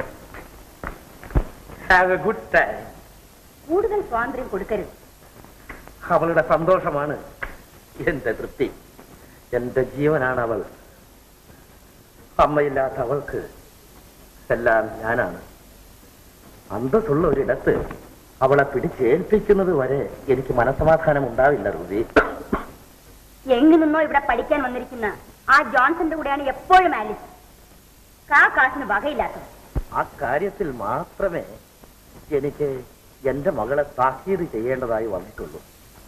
Have a good time. കൂടുതൽ സ്വാതന്ത്ര്യം കൊടുക്കരുത്. അവളുടെ സന്തോഷമാണ് എന്റെ തൃപ്തി. എന്റെ ജീവനാണ് അവൾ. അമ്മയില്ലാത്ത അവൾക്ക് എല്ലാം ഞാനാണ്. അന്തസ്സുള്ള ഒരിടത്ത് അവളെ പിടിച്ചേൽപ്പിക്കുന്നത് വരെ എനിക്ക് മനസ്സമാധാനം ഉണ്ടാവില്ല റൂബി. എങ്ങു നിന്നോ ഇവിടെ പഠിക്കാൻ വന്നിരിക്കുന്ന ആ ജോൺസന്റെ കൂടെയാണ് എപ്പോഴും ആലിസ്. കാ കാശിന് വകയില്ലാത്തത്. ആ കാര്യത്തിൽ മാത്രമേ എനിക്ക് എന്റെ മകളെ താക്കീത് ചെയ്യേണ്ടതായി വന്നിട്ടുള്ളൂ.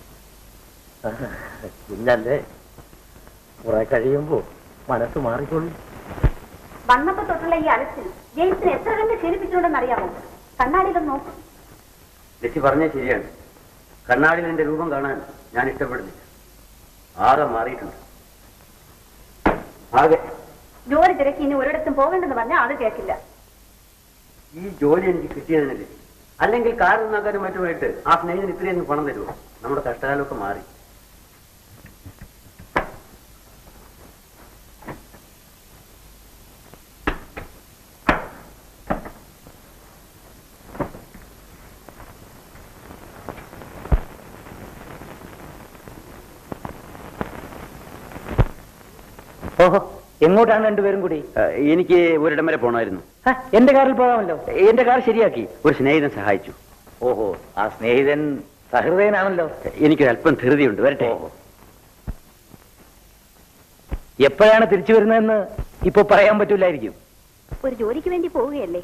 കുഞ്ഞല്ലേ, കുറെ കഴിയുമ്പോ മനസ്സ് മാറിക്കൊള്ളു. വന്നപ്പോ തൊട്ടുള്ള ഈ അലച്ചിൽ ജെയിംസിനെ എത്ര കണ്ട് ക്ഷീണിപ്പിച്ചിട്ടുണ്ടെന്ന് അറിയാമോ? കണ്ണാടിയിലൊന്ന് നോക്കും. ലച്ചി പറഞ്ഞേ ശരിയാണ്. കണ്ണാടിയിൽ എന്റെ രൂപം കാണാൻ ഞാൻ ഇഷ്ടപ്പെടുന്നില്ല. ആകെ മാറിയിട്ടുണ്ട്. ആകെ ജോലി തിരക്കി ഇനി ഒരിടത്തും പോകണ്ടെന്ന് പറഞ്ഞാൽ അത് കേൾക്കില്ല. ഈ ജോലി എനിക്ക് കിട്ടിയതിനല്ലേ. അല്ലെങ്കിൽ കാർ നന്നാക്കാനും മറ്റുമായിട്ട് ആ സ്നേഹിതന് ഇത്രയൊന്നും പണം തരുമോ? നമ്മുടെ കഷ്ടകാലമൊക്കെ മാറി. ഓഹോ, എങ്ങോട്ടാണ് രണ്ടുപേരും കൂടി? എനിക്ക് ഒരിടം വരെ പോണമായിരുന്നു. എന്റെ കാറിൽ പോകാമല്ലോ. എന്റെ കാർ ശരിയാക്കി ഒരു സ്നേഹിതൻ സഹായിച്ചു. ഓഹോ, ആ സ്നേഹിതൻ സഹൃദയനാണല്ലോ. എനിക്കൊരല്പം ധൃതിയുണ്ട്. വരട്ടെ. എപ്പോഴാണ് തിരിച്ചു വരുന്നതെന്ന് ഇപ്പൊ പറയാൻ പറ്റൂലായിരിക്കും. ഒരു ജോലിക്ക് വേണ്ടി പോവുകയല്ലേ?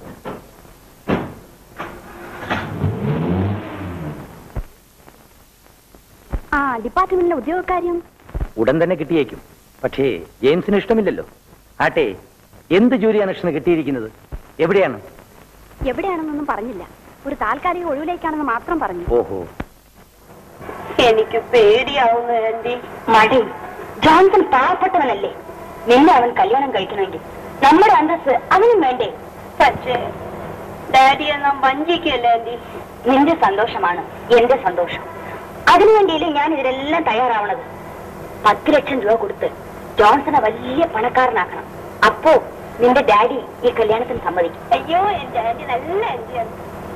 ആ ഡിപ്പാർട്ട്മെന്റിലെ ഉദ്യോഗക്കാര്യം ഉടൻ തന്നെ കിട്ടിയേക്കും. പക്ഷേ ജെയിംസിന് ഇഷ്ടമില്ലല്ലോ. ആട്ടെ, എന്ത് ജോലിയാണ് കൃഷ്ണ കിട്ടിയിരിക്കുന്നത്? എവിടെയാണ്? എവിടെയാണെന്നൊന്നും പറഞ്ഞില്ല. ഒരു താൽക്കാലിക ഒഴിവിലേക്കാണെന്ന് മാത്രം പറഞ്ഞു. ഓഹോ, എനിക്ക് പേടിയാവുന്നു ആന്റി. മടി. ജോൺസൺ പാവപ്പെട്ടവനല്ലേ? നിന്നെ അവൻ കല്യാണം കഴിക്കണമെങ്കിൽ നമ്മുടെ അന്തസ് അവനും വേണ്ടേ? പക്ഷേ ഡാഡിയെ നാം വഞ്ചിക്കല്ലേ ആന്റി? നിന്റെ സന്തോഷമാണ് എന്റെ സന്തോഷം. അതിനുവേണ്ടിയില്ലേ ഞാൻ ഇതിലെല്ലാം തയ്യാറാവണത്. പത്ത് ലക്ഷം രൂപ കൊടുത്ത് ജോൺസനെ വലിയ പണക്കാരനാക്കണം. അപ്പോ നിന്റെ ഡാഡി ഈ കല്യാണത്തിന് സമ്മതിക്കും. അയ്യോ, എന്റെ ഡാഡി നല്ല ആന്റിയാണ്.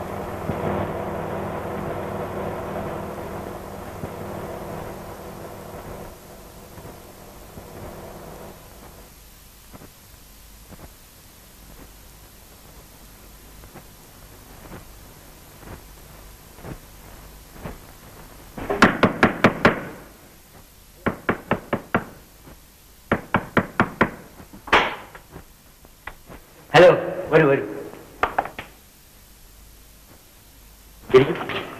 ഹലോ, വരൂ വരൂ. ഇരിക്കൂ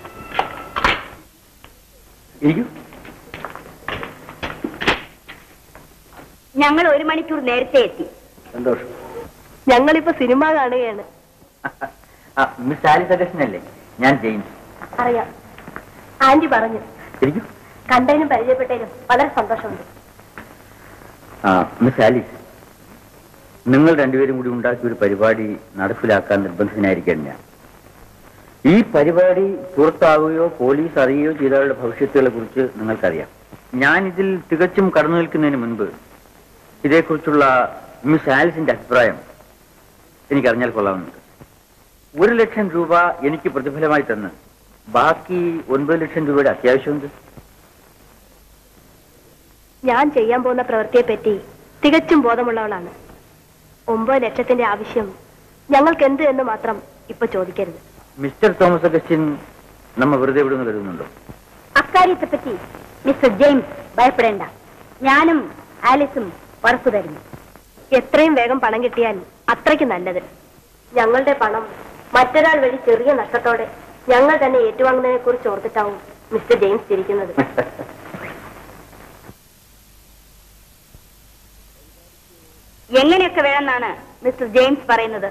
ഇരിക്കൂ. ഞങ്ങൾ ഒരു മണിക്കൂർ നേരത്തെ എത്തി. സന്തോഷം. ഞങ്ങളിപ്പോ സിനിമ കാണുകയാണ്. മിസ് ആലിസ് അഗസ്റ്റിനല്ലേ? ഞാൻ ജെയിംസ്. അറിയാം, ആന്റി പറഞ്ഞു. ഇരിക്കൂ. കണ്ടതിനും പരിചയപ്പെട്ടതിനും വളരെ സന്തോഷമുണ്ട്. ആ മിസ് ആലിസ്, നിങ്ങൾ രണ്ടുപേരും കൂടി ഉണ്ടാക്കിയ ഒരു പരിപാടി നടപ്പിലാക്കാൻ നിർബന്ധിതനായിരിക്കാൻ ഞാൻ. ഈ പരിപാടി പുറത്താവുകയോ പോലീസ് അറിയുകയോ ചെയ്തവരുടെ ഭവിഷ്യത്തുകളെ കുറിച്ച് നിങ്ങൾക്കറിയാം. ഞാൻ ഇതിൽ തികച്ചും കടന്നു നിൽക്കുന്നതിന് മുൻപ് ഇതേക്കുറിച്ചുള്ള മിസ് ആലിസിന്റെ അഭിപ്രായം എനിക്കറിഞ്ഞാൽ കൊള്ളാവുന്നുണ്ട്. ഒരു ലക്ഷം രൂപ എനിക്ക് പ്രതിഫലമായി തന്ന് ബാക്കി ഒൻപത് ലക്ഷം രൂപയുടെ അത്യാവശ്യമുണ്ട്. ഞാൻ ചെയ്യാൻ പോകുന്ന പ്രവൃത്തിയെ പറ്റി തികച്ചും ബോധമുള്ളവളാണ്. ഒമ്പത് ലക്ഷത്തിന്റെ ആവശ്യം ഞങ്ങൾക്ക് എന്ത് എന്ന് മാത്രം ഇപ്പൊ ചോദിക്കരുത്. മിസ്റ്റർ തോമസ് അഗസ്റ്റിൻ നമ്മ വെറുതെ വിടുന്നു കരുതുന്നുണ്ടോ? അക്കാര്യത്തെ പറ്റി മിസ്റ്റർ ജെയിംസ് ഭയപ്പെടേണ്ട. ഞാനും ആലിസും ഉറപ്പു തരുന്നു. എത്രയും വേഗം പണം കിട്ടിയാൽ അത്രയ്ക്ക് നല്ലത്. ഞങ്ങളുടെ പണം മറ്റൊരാൾ വഴി ചെറിയ നഷ്ടത്തോടെ ഞങ്ങൾ തന്നെ ഏറ്റുവാങ്ങുന്നതിനെ കുറിച്ച് ഓർത്തിട്ടാവും മിസ്റ്റർ ജെയിംസ് ചിരിക്കുന്നത്. എങ്ങനെയൊക്കെ വേണമെന്നാണ് മിസ്റ്റർ ജെയിംസ് പറയുന്നത്?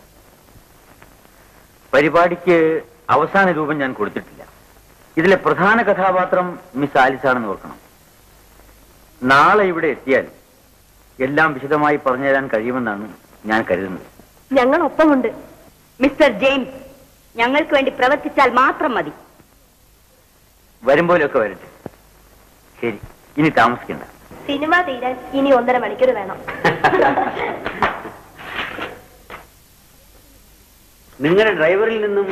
പരിപാടിക്ക് അവസാന രൂപം ഞാൻ കൊടുത്തിട്ടില്ല. ഇതിലെ പ്രധാന കഥാപാത്രം മിസ് ആലിസ് ആണെന്ന് ഓർക്കണം. നാളെ ഇവിടെ എത്തിയാൽ എല്ലാം വിശദമായി പറഞ്ഞു തരാൻ കഴിയുമെന്നാണ് ഞാൻ കരുതുന്നത്. ഞങ്ങൾ ഒപ്പമുണ്ട് മിസ്റ്റർ ജെയിംസ്. ഞങ്ങൾക്ക് വേണ്ടി പ്രവർത്തിച്ചാൽ മാത്രം മതി. വരുമ്പോഴൊക്കെ വരട്ടെ. ശരി, ഇനി താമസിക്കണ്ട. സിനിമ തീരാൻ ഇനി ഒന്നര മണിക്കൂർ വേണം. നിങ്ങളുടെ ഡ്രൈവറിൽ നിന്നും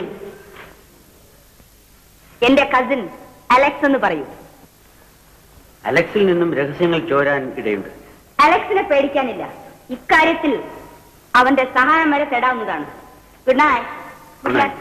എന്റെ കസിൻ അലക്സ് എന്ന് പറയൂ. അലക്സിൽ നിന്നും രഹസ്യങ്ങൾ ചോരാൻ ഇടയുണ്ട്. അലക്സിനെ പേടിക്കാനില്ല. ഇക്കാര്യത്തിൽ അവന്റെ സഹായം വരെ തേടാവുന്നതാണ്. Good night. Good night.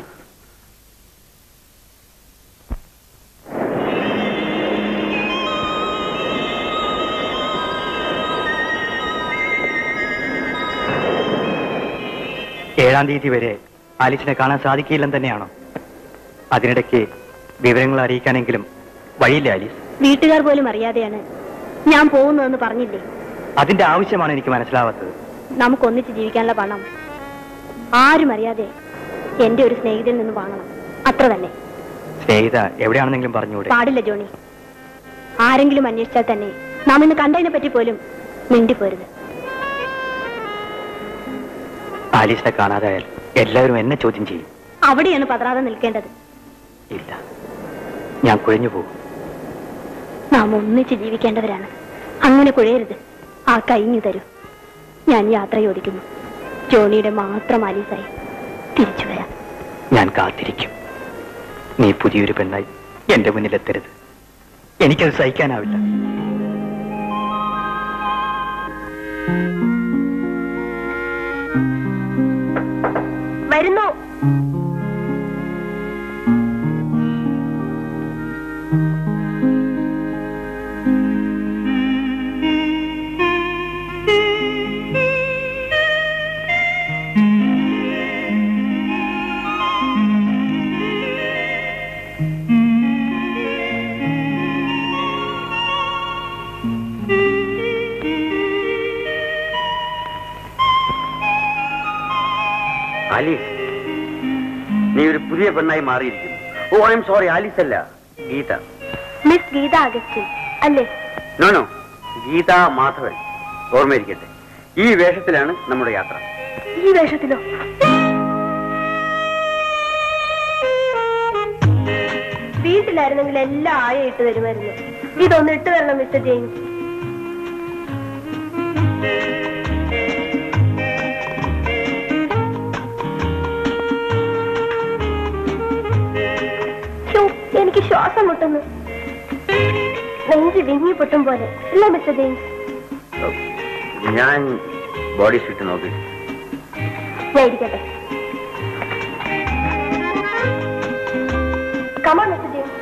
ഏഴാം തീയതി വരെ ആലിസിനെ കാണാൻ സാധിക്കില്ലെന്ന് തന്നെയാണോ? അതിനിടയ്ക്ക് വിവരങ്ങൾ അറിയിക്കാനെങ്കിലും വഴിയില്ല ആലീസ്? വീട്ടുകാർ പോലും അറിയാതെയാണ് ഞാൻ പോകുന്നതെന്ന് പറഞ്ഞില്ലേ? അതിന്റെ ആവശ്യമാണ് എനിക്ക് മനസ്സിലാവാത്തത്. നമുക്ക് ഒന്നിച്ച് ജീവിക്കാനുള്ള പണം ആരും അറിയാതെ എന്റെ ഒരു സ്നേഹിതനിൽ നിന്ന് വാങ്ങണം, അത്ര തന്നെ. സ്നേഹിത എവിടെയാണെന്നെങ്കിലും പറഞ്ഞുകൂടെ? പാടില്ല ജോണി. ആരെങ്കിലും അന്വേഷിച്ചാൽ തന്നെ നാം ഇന്ന് കണ്ടതിനെ പറ്റി പോലും മിണ്ടിപ്പോരുത്. ആലീസിനെ കാണാതായാൽ എല്ലാവരും എന്നെ ചോദ്യം ചെയ്യും. അവിടെയാണ് പതറാതെ നിൽക്കേണ്ടത്. ഇല്ല, ഞാൻ കുഴഞ്ഞു പോകും. നാം ഒന്നിച്ച് ജീവിക്കേണ്ടവരാണ്. അങ്ങനെ കുഴയരുത്. ആ കൈഞ്ഞു തരൂ. ഞാൻ യാത്ര ചോദിക്കുന്നു. ജോണിയുടെ മാത്രം ആലീസായി തിരിച്ചു വരാം. ഞാൻ കാത്തിരിക്കും. നീ പുതിയൊരു പെണ്ണായി എന്റെ മുന്നിലെത്തരുത്. എനിക്കത് സഹിക്കാനാവില്ല. വരുന്നു. ആലീസ്, നീ ഒരു പുതിയ പെണ്ണായി മാറിയിരിക്കുന്നു. Oh I'm sorry, Alice അല്ല, ഗീത. മിസ് ഗീത അഗസ്റ്റിൻ അല്ലേ? No no, Geetha Madhavan. ഓർമ്മയിരിക്കട്ടെ, ഈ വേഷത്തിലാണ് നമ്മുടെ യാത്ര. ഈ വേഷത്തിലോ? വീട്ടിലായിരുന്നെങ്കിൽ എല്ലാം ആയ ഇട്ട് തരുമായിരുന്നു. ഇതൊന്ന് ഇട്ട് തരണം മിസ്റ്റർ ജെയിംസ്. എനിക്ക് ശ്വാസം മുട്ടുന്നു. നെഞ്ച് വിങ്ങി പൊട്ടും പോലെ അല്ലേ മിസ്റ്റർ ജെയിംസ്? ഞാൻ ബോഡി സ്യൂട്ട് നോക്കി. ഞാൻ ഇരിക്കട്ടെ. Come on, mister James.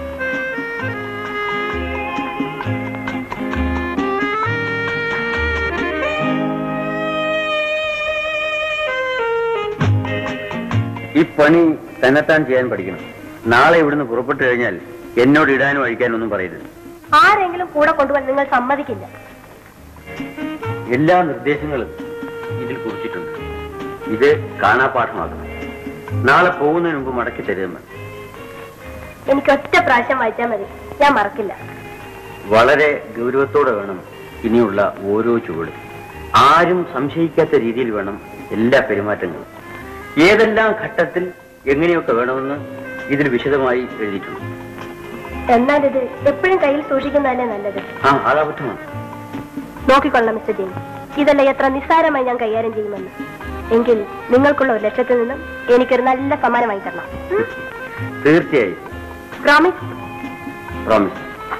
ഈ പണി തന്നെത്താൻ ചെയ്യാൻ പഠിക്കണം. നാളെ ഇവിടുന്ന് പുറപ്പെട്ടു കഴിഞ്ഞാൽ എന്നോട് ഇടാനും അഴിക്കാനും ഒന്നും പറയരുത്. ആരെങ്കിലും കൂടെ കൊണ്ടുപോകാൻ നിങ്ങൾ സമ്മതിക്കില്ല. എല്ലാ നിർദ്ദേശങ്ങളും ഇതിൽ കുറിച്ചിട്ടുണ്ട്. ഇത് കാണാപാഠമാക്കണം. നാളെ പോകുന്നതിന് മുമ്പ് മടക്കി തരുമെന്ന്. എനിക്ക് ഒറ്റ പ്രാവശ്യം വായിച്ചാൽ മതി, ഞാൻ മറക്കില്ല. വളരെ ഗൗരവത്തോടെ വേണം ഇനിയുള്ള ഓരോ ചുവടും. ആരും സംശയിക്കാത്ത രീതിയിൽ വേണം എല്ലാ പെരുമാറ്റങ്ങളും. ഏതെല്ലാം ഘട്ടത്തിൽ എങ്ങനെയൊക്കെ വേണമെന്ന് ഇതിൽ വിശദമായി എഴുതിയിട്ടുണ്ട്. എന്നാൽ ഇത് എപ്പോഴും കയ്യിൽ സൂക്ഷിക്കുന്നതല്ലേ നല്ലത്. ആ അതാപറ്റമാണ്. നോക്കിക്കൊള്ളാം മിസ്റ്റർ ജെയിംസ്, ഇതെല്ലാം എത്ര നിസ്സാരമായി ഞാൻ കൈകാര്യം ചെയ്യുമെന്ന്. എങ്കിൽ നിങ്ങൾക്കുള്ള ഒരു ലക്ഷ്യത്തിൽ നിന്നും എനിക്കൊരു നല്ല സമ്മാനമായി തരണം. തീർച്ചയായും. പ്രോമിസ്? പ്രോമിസ്.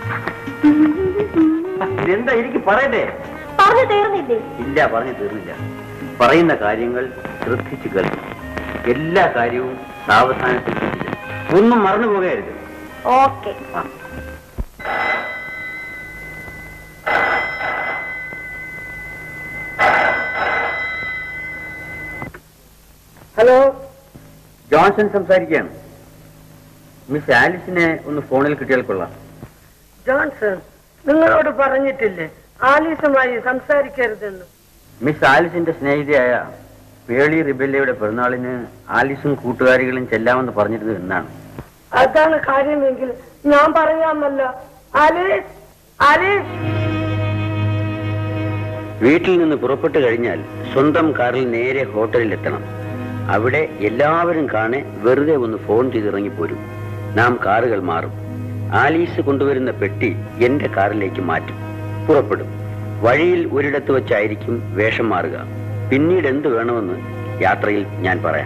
ഇതെന്താ എനിക്ക് പറയട്ടെ? പറഞ്ഞു തീർന്നില്ലേ? ഇല്ല, പറഞ്ഞു തീർന്നില്ല. പറയുന്ന കാര്യങ്ങൾ ശ്രദ്ധിച്ചു കേൾക്കണം. എല്ലാ കാര്യവും സാവധാനത്തിൽ ഒന്നും മറന്നു പോകരുത്. ഓക്കെ. ഹലോ, ജോൺസൺ സംസാരിക്കുകയാണ്. മിസ് ആലിസിനെ ഒന്ന് ഫോണിൽ കിട്ടിയാൽ കൊള്ളാം. ജോൺസൺ, നിങ്ങളോട് പറഞ്ഞിട്ടില്ലേ ആലീസുമായി സംസാരിക്കരുതെന്ന്? മിസ് ആലിസിന്റെ സ്നേഹിതയായ പേളി റിബെല്ലയുടെ പിറന്നാളിന് ആലിസും കൂട്ടുകാരികളും ചെല്ലാമെന്ന് പറഞ്ഞിരുന്നത് എന്നാണ്. അതാണ് കാര്യമെങ്കിൽ ഞാൻ പറയാമല്ലോ. Alice, Alice. വീട്ടിൽ നിന്ന് പുറപ്പെട്ടു കഴിഞ്ഞാൽ സ്വന്തം കാറിൽ നേരെ ഹോട്ടലിൽ എത്തണം. അവിടെ എല്ലാവരും കാണെ വെറുതെ ഒന്ന് ഫോൺ ചെയ്തിറങ്ങിപ്പോരും. നാം കാറുകൾ മാറും. ആലീസ് കൊണ്ടുവരുന്ന പെട്ടി എന്റെ കാറിലേക്ക് മാറ്റും. പുറപ്പെടും. വഴിയിൽ ഒരിടത്ത് വെച്ചായിരിക്കും വേഷം മാറുക. പിന്നീട് എന്ത് വേണമെന്ന് യാത്രയിൽ ഞാൻ പറയാം.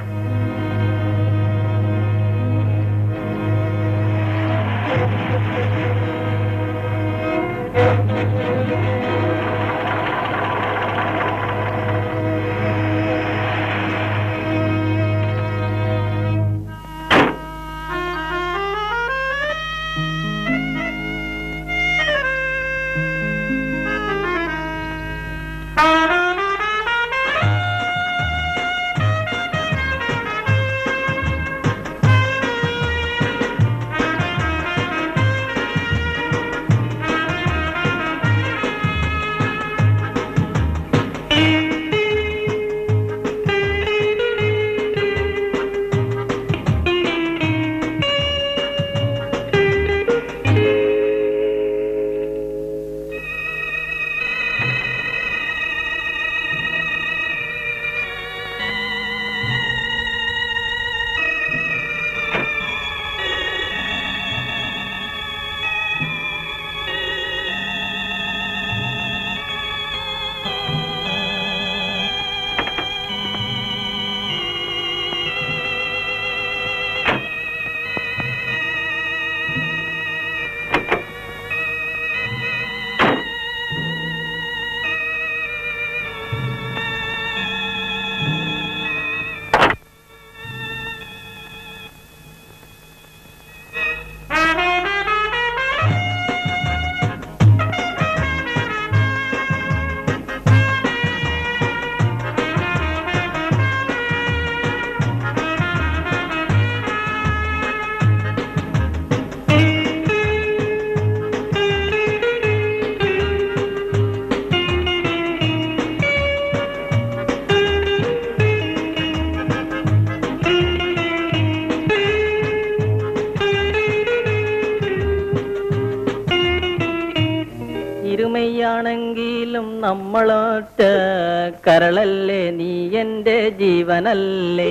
നമ്മളൊറ്റ കരളല്ലേ നീ എന്റെ ജീവനല്ലേ.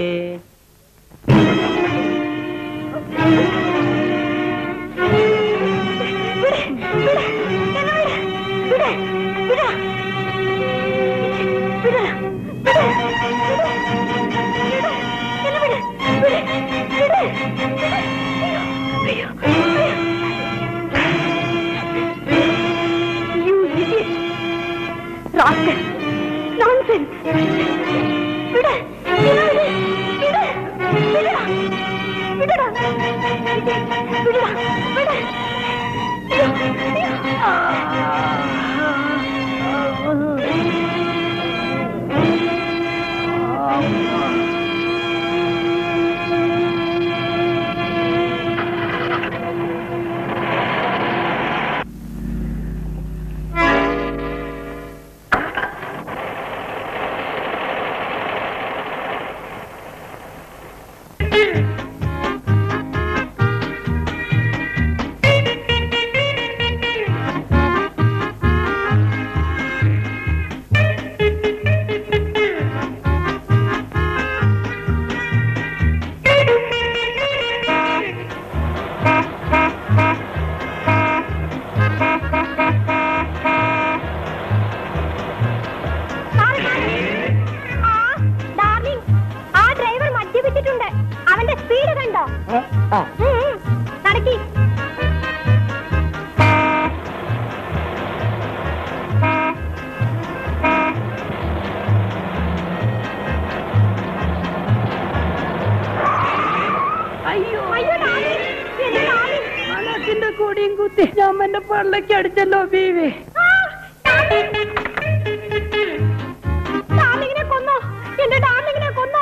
Rascal! Nonsense! Vida! Vida! Vida! Vida! Vida! Vida! അടിച്ചല്ലോ ബീവി. ഡാർലിങ്ങിനെ കൊന്നോ, എന്റെ ഡാർലിങ്ങിനെ കൊന്നോ.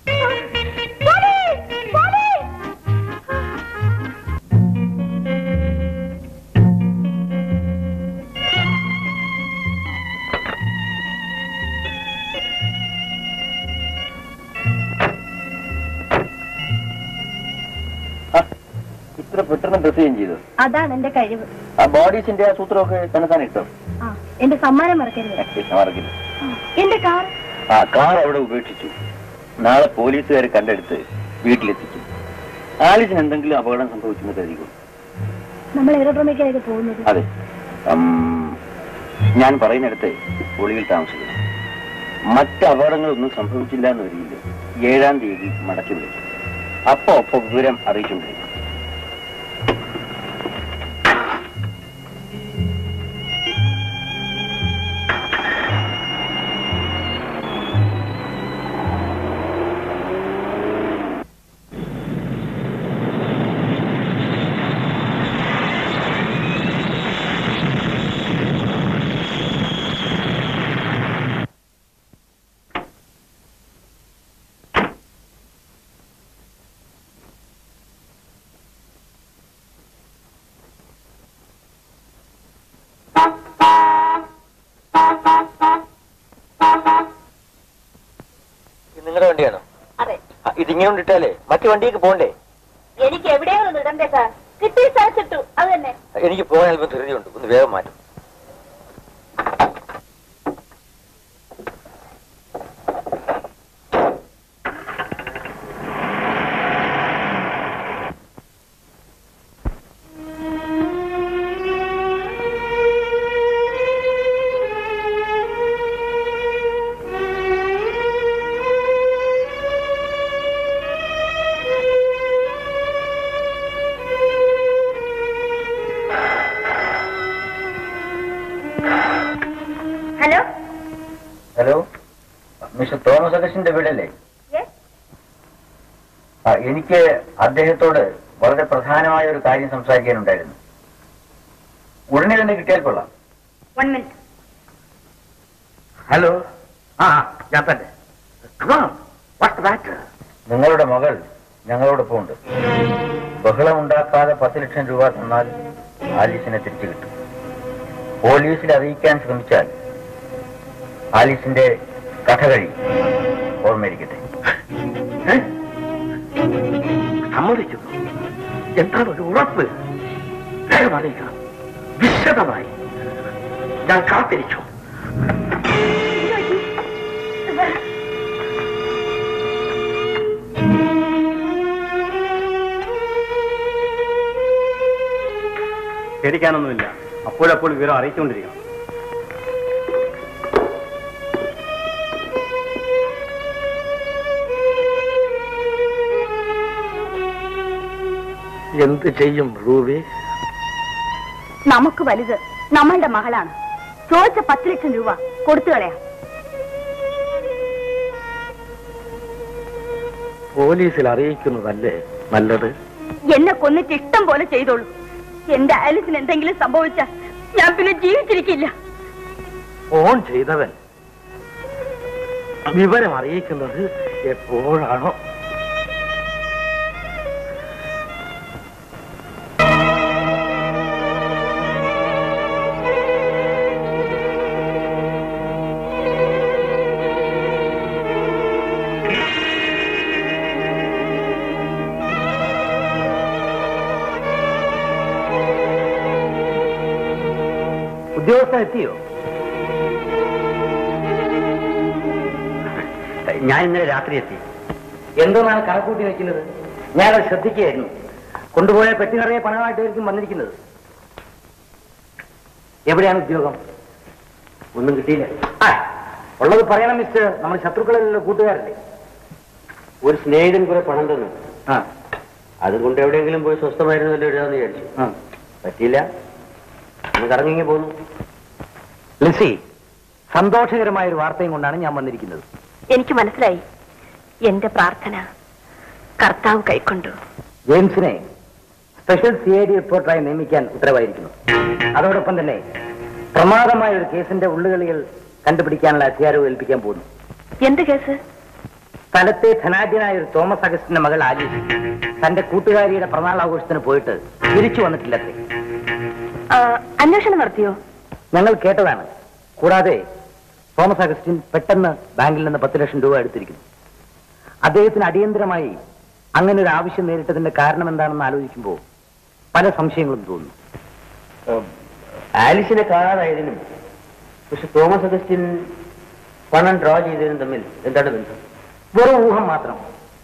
ഇത്ര പെട്ടെന്ന് ഡ്രസ് ചേഞ്ച് ചെയ്തു. അതാണ് എന്റെ കഴിവ്. ആ ബോഡീസിന്റെ ആ സൂത്രമൊക്കെ തന്നെ താൻ ഇട്ടോ? എന്റെ സമ്മാനം മറക്കരുത്. മറക്കില്ല. എന്റെ കാർ ആ കാർ അവിടെ ഉപേക്ഷിച്ചു. നാളെ പോലീസുകാർ കണ്ടെടുത്ത് വീട്ടിലെത്തിക്കും. ആലിസിന് എന്തെങ്കിലും അപകടം സംഭവിച്ചെന്ന് കരുതിക്കും. നമ്മൾ എയറോഡ്രോമിലേക്കാണ് പോകുന്നത്. അതെ, ഞാൻ പറയുന്നിടത്ത് ഒളിയിൽ താമസിക്കണം. മറ്റ് അപകടങ്ങളൊന്നും സംഭവിച്ചില്ല എന്ന് വരില്ല. ഏഴാം തീയതി മടക്കി വിളിക്കും. അപ്പൊ ഒപ്പം വിവരം അറിയിച്ചുകൊണ്ടിരിക്കും. നിങ്ങളുടെ വണ്ടിയാണോ? അതെ. ഇതിങ്ങനെ ഇട്ടാലേ മറ്റു വണ്ടിയൊക്കെ പോണ്ടേ? എനിക്ക് എവിടെയാണ് ഇടണ്ടേ സാർ? കിട്ടിയ സ്ഥലത്തിട്ടു, അത് തന്നെ. എനിക്ക് പോകാൻ അല്പം ധൃതിയുണ്ട്, ഒന്ന് വേഗം മാറ്റും. ഹലോ, മിസ്റ്റർ തോമസ് അഗസ്റ്റിന്റെ വീടല്ലേ? ആ, എനിക്ക് അദ്ദേഹത്തോട് വളരെ പ്രധാനമായ ഒരു കാര്യം സംസാരിക്കാനുണ്ടായിരുന്നു. ഉടനെ തന്നെ കിട്ടിയാൽ കൊള്ളാം. ഹലോ, ആ ഞാൻ തന്നെ. നിങ്ങളുടെ മകൾ ഞങ്ങളോടൊപ്പം ഉണ്ട്. ബഹളമുണ്ടാക്കാതെ പത്ത് ലക്ഷം രൂപ തന്നാൽ ആലീസിനെ തിരിച്ചു കിട്ടും. പോലീസിൽ അറിയിക്കാൻ ശ്രമിച്ചാൽ ആലീസിന്റെ കഥ കഴിയും. ഓർമ്മയിരിക്കട്ടെ. സമ്മതിക്കുന്നു. എന്താണ് ഒരു ഉറപ്പ്? വേഗം അറിയിക്കണം, വിശദമായി. ഞാൻ കാത്തിരിച്ചു. പേടിക്കാനൊന്നുമില്ല. അപ്പോഴപ്പോൾ വിവരം അറിയിച്ചുകൊണ്ടിരിക്കണം. എന്ത് ചെയ്യും റൂബി? നമുക്ക് വലുത് നമ്മളുടെ മകളാണ്. ചോദിച്ച പത്ത് ലക്ഷം രൂപ കൊടുത്തു കളയാം. പോലീസിൽ അറിയിക്കുന്നതല്ലേ നല്ലത്? എന്നെ കൊന്നിട്ട് ഇഷ്ടം പോലെ ചെയ്തോളൂ. എന്റെ ആലിസിന് എന്തെങ്കിലും സംഭവിച്ചാൽ ഞാൻ പിന്നെ ജീവിച്ചിരിക്കില്ല. ഫോൺ ചെയ്തവൻ വിവരം അറിയിക്കുന്നത് എപ്പോഴാണോ? ഉദ്യോഗസ്ഥൻ എത്തിയോ? ഞാൻ ഇന്നലെ രാത്രി എത്തി. എന്തോന്നാണ് കണക്കൂട്ടി വെക്കുന്നത്? ഞാനത് ശ്രദ്ധിക്കുകയായിരുന്നു. കൊണ്ടുപോയ പെട്ടി നിറയെ പണമായിട്ടായിരിക്കും വന്നിരിക്കുന്നത്. എവിടെയാണ് ഉദ്യോഗം? ഒന്നും കിട്ടിയില്ല. ആ ഉള്ളത് പറയണം മിസ്റ്റർ. നമ്മൾ ശത്രുക്കളല്ലോ, കൂട്ടുകാരല്ലേ. ഒരു സ്നേഹിതൻ കുറെ പണം തന്നു. ആ അതുകൊണ്ട് എവിടെയെങ്കിലും പോയി സ്വസ്ഥമായിരുന്നല്ലോ എഴുതാന്ന് വിചാരിച്ചു. ആ പറ്റിയില്ല. നമുക്ക് ഇറങ്ങി പോന്നു. ലിസി, സന്തോഷകരമായ ഒരു വാർത്തയും കൊണ്ടാണ് ഞാൻ വന്നിരിക്കുന്നത്. എനിക്ക് മനസ്സിലായി. എന്റെ പ്രാർത്ഥന കർത്താവ് കൈക്കൊണ്ടു. ജെയിംസിനെ സ്പെഷ്യൽ സി ഐ ഡി റിപ്പോർട്ടറായി നിയമിക്കാൻ ഉത്തരവായിരിക്കുന്നു. അതോടൊപ്പം തന്നെ പ്രമാദമായ ഒരു കേസിന്റെ ഉള്ളുകളികൾ കണ്ടുപിടിക്കാനുള്ള അധികാരവും ഏൽപ്പിക്കാൻ പോകുന്നു. എന്ത് കേസ്? സ്ഥലത്തെ ധനാഢ്യനായ ഒരു തോമസ് അഗസ്റ്റിന്റെ മകൾ ആലീസ് തന്റെ കൂട്ടുകാരിയുടെ പിറന്നാൾ ആഘോഷത്തിന് പോയിട്ട് തിരിച്ചു വന്നിട്ടില്ലത്രേ. അന്വേഷണം നടത്തിയോ? ഞങ്ങൾ കേട്ടതാണ്. കൂടാതെ തോമസ് അഗസ്റ്റിൻ പെട്ടെന്ന് ബാങ്കിൽ നിന്ന് പത്ത് ലക്ഷം രൂപ എടുത്തിരിക്കുന്നു. അദ്ദേഹത്തിന് അടിയന്തരമായി അങ്ങനെ ഒരു ആവശ്യം നേരിട്ടതിന്റെ കാരണം എന്താണെന്ന് ആലോചിക്കുമ്പോൾ പല സംശയങ്ങളും തോന്നുന്നു. ആലിസിനെ കാണാതായതിനും പക്ഷെ തോമസ് അഗസ്റ്റിൻ പണം ഡ്രോ ചെയ്തതിനും തമ്മിൽ എന്താണ് ബന്ധം? വെറും ഊഹം മാത്രം.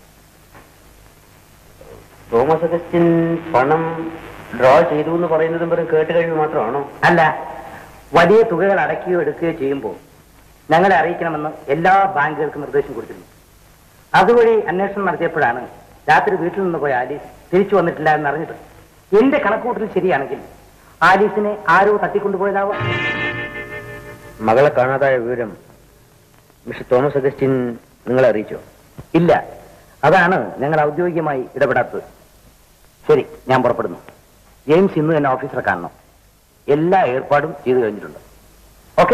തോമസ് അഗസ്റ്റിൻ പണം ഡ്രോ ചെയ്തു എന്ന് പറയുന്നതും വെറും കേട്ട് കഴിഞ്ഞ് മാത്രമാണോ? അല്ല, വലിയ തുകകൾ അടയ്ക്കുകയോ എടുക്കുകയോ ചെയ്യുമ്പോൾ ഞങ്ങളെ അറിയിക്കണമെന്ന് എല്ലാ ബാങ്കുകൾക്കും നിർദ്ദേശം കൊടുത്തിരുന്നു. അതുവഴി അന്വേഷണം നടത്തിയപ്പോഴാണ് രാത്രി വീട്ടിൽ നിന്ന് പോയ ആലീസ് തിരിച്ചു വന്നിട്ടില്ല എന്ന് അറിഞ്ഞത്. എന്റെ കണക്കൂട്ടൽ ശരിയാണെങ്കിൽ ആലീസിനെ ആരോ തട്ടിക്കൊണ്ടുപോയതാവാം. മകളെ കാണാതായ വിവരം മിസ്റ്റർ തോമസ് അഗസ്റ്റിൻ നിങ്ങളെ അറിയിച്ചോ? ഇല്ല, അതാണ് ഞങ്ങൾ ഔദ്യോഗികമായി ഇടപെടാത്തത്. ശരി, ഞാൻ പുറപ്പെടുന്നു. ജെയിംസ് ഇന്ന് തന്നെ ഓഫീസറെ കാണണം. എല്ലാ ഏർപ്പാടും ചെയ്തു കഴിഞ്ഞിട്ടുണ്ട്. ഓക്കെ?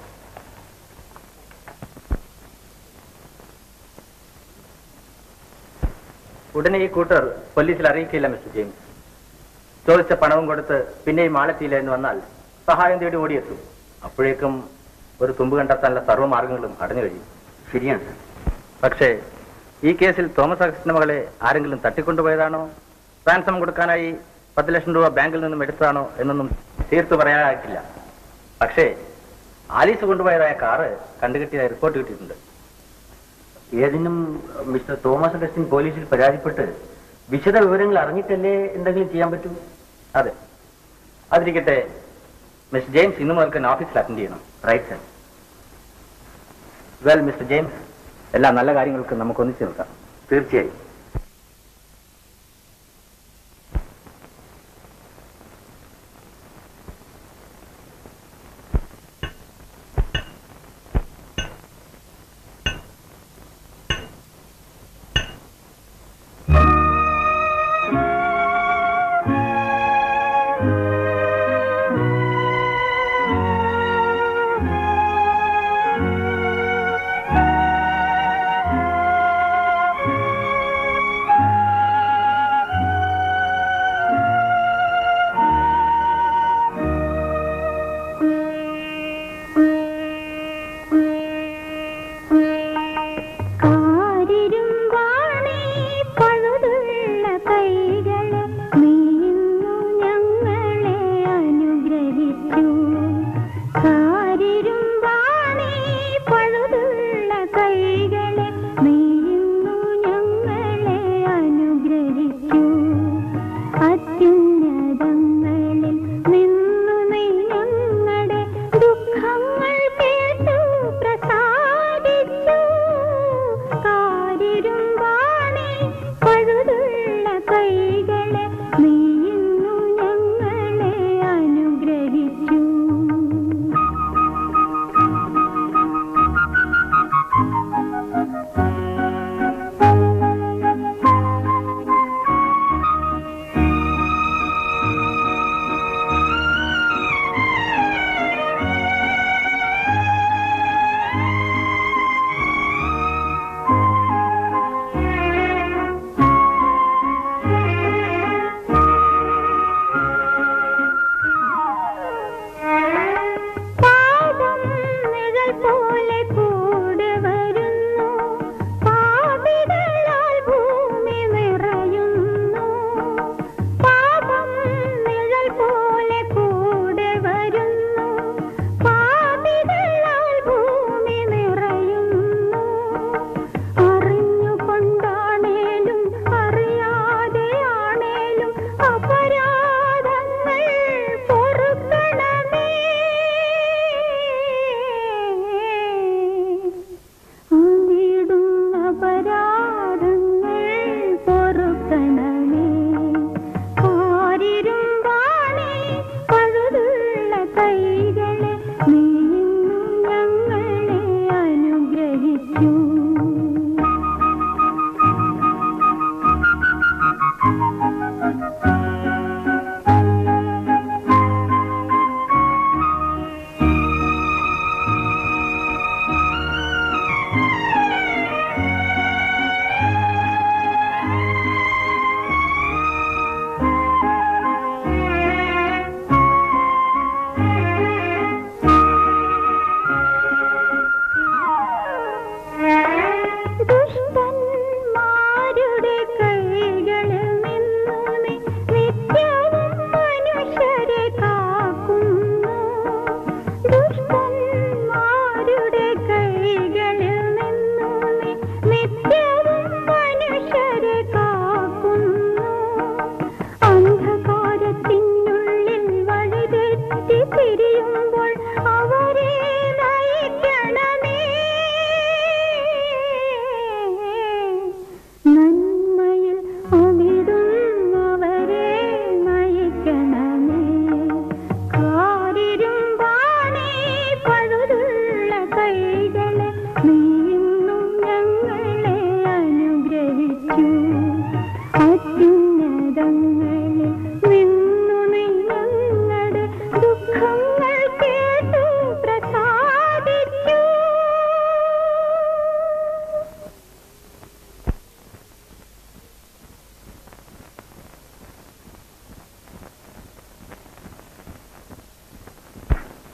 ഉടനെ ഈ കൂട്ടർ പോലീസിൽ അറിയിക്കില്ല മിസ്റ്റർ ജെയിംസ്. ചോദിച്ച പണവും കൊടുത്ത് പിന്നെയും ആളെത്തിയില്ല എന്ന് വന്നാൽ സഹായം തേടി ഓടിയെത്തും. അപ്പോഴേക്കും ഒരു തുമ്പ് കണ്ടെത്താനുള്ള സർവ്വമാർഗങ്ങളും അടഞ്ഞു കഴിയും. ശരിയാണ് സർ. പക്ഷേ ഈ കേസിൽ തോമസ് അഗസ്റ്റിന്റെ മകളെ ആരെങ്കിലും തട്ടിക്കൊണ്ടുപോയതാണോ, ട്രാൻസം കൊടുക്കാനായി പത്ത് ലക്ഷം രൂപ ബാങ്കിൽ നിന്നും എടുത്തതാണോ എന്നൊന്നും തീർത്തു പറയാനായിട്ടില്ല. പക്ഷേ ആലീസ് കൊണ്ടുപോയതായ കാറ് കണ്ടുകിട്ടിയതായി റിപ്പോർട്ട് കിട്ടിയിട്ടുണ്ട്. ഏതിനും മിസ്റ്റർ തോമസ് അഗസ്റ്റിൻ പോലീസിൽ പരാതിപ്പെട്ട് വിശദ വിവരങ്ങൾ അറിഞ്ഞിട്ടല്ലേ എന്തെങ്കിലും ചെയ്യാൻ പറ്റൂ? അതെ. അതിരിക്കട്ടെ, മിസ്റ്റർ ജെയിംസ് ഇന്നു മുതൽക്ക് ഓഫീസിൽ അറ്റൻഡ് ചെയ്യണം. Right sir. Well mister James, എല്ലാ നല്ല കാര്യങ്ങൾക്കും നമുക്ക് ഒന്നിച്ചു നിൽക്കാം. തീർച്ചയായും.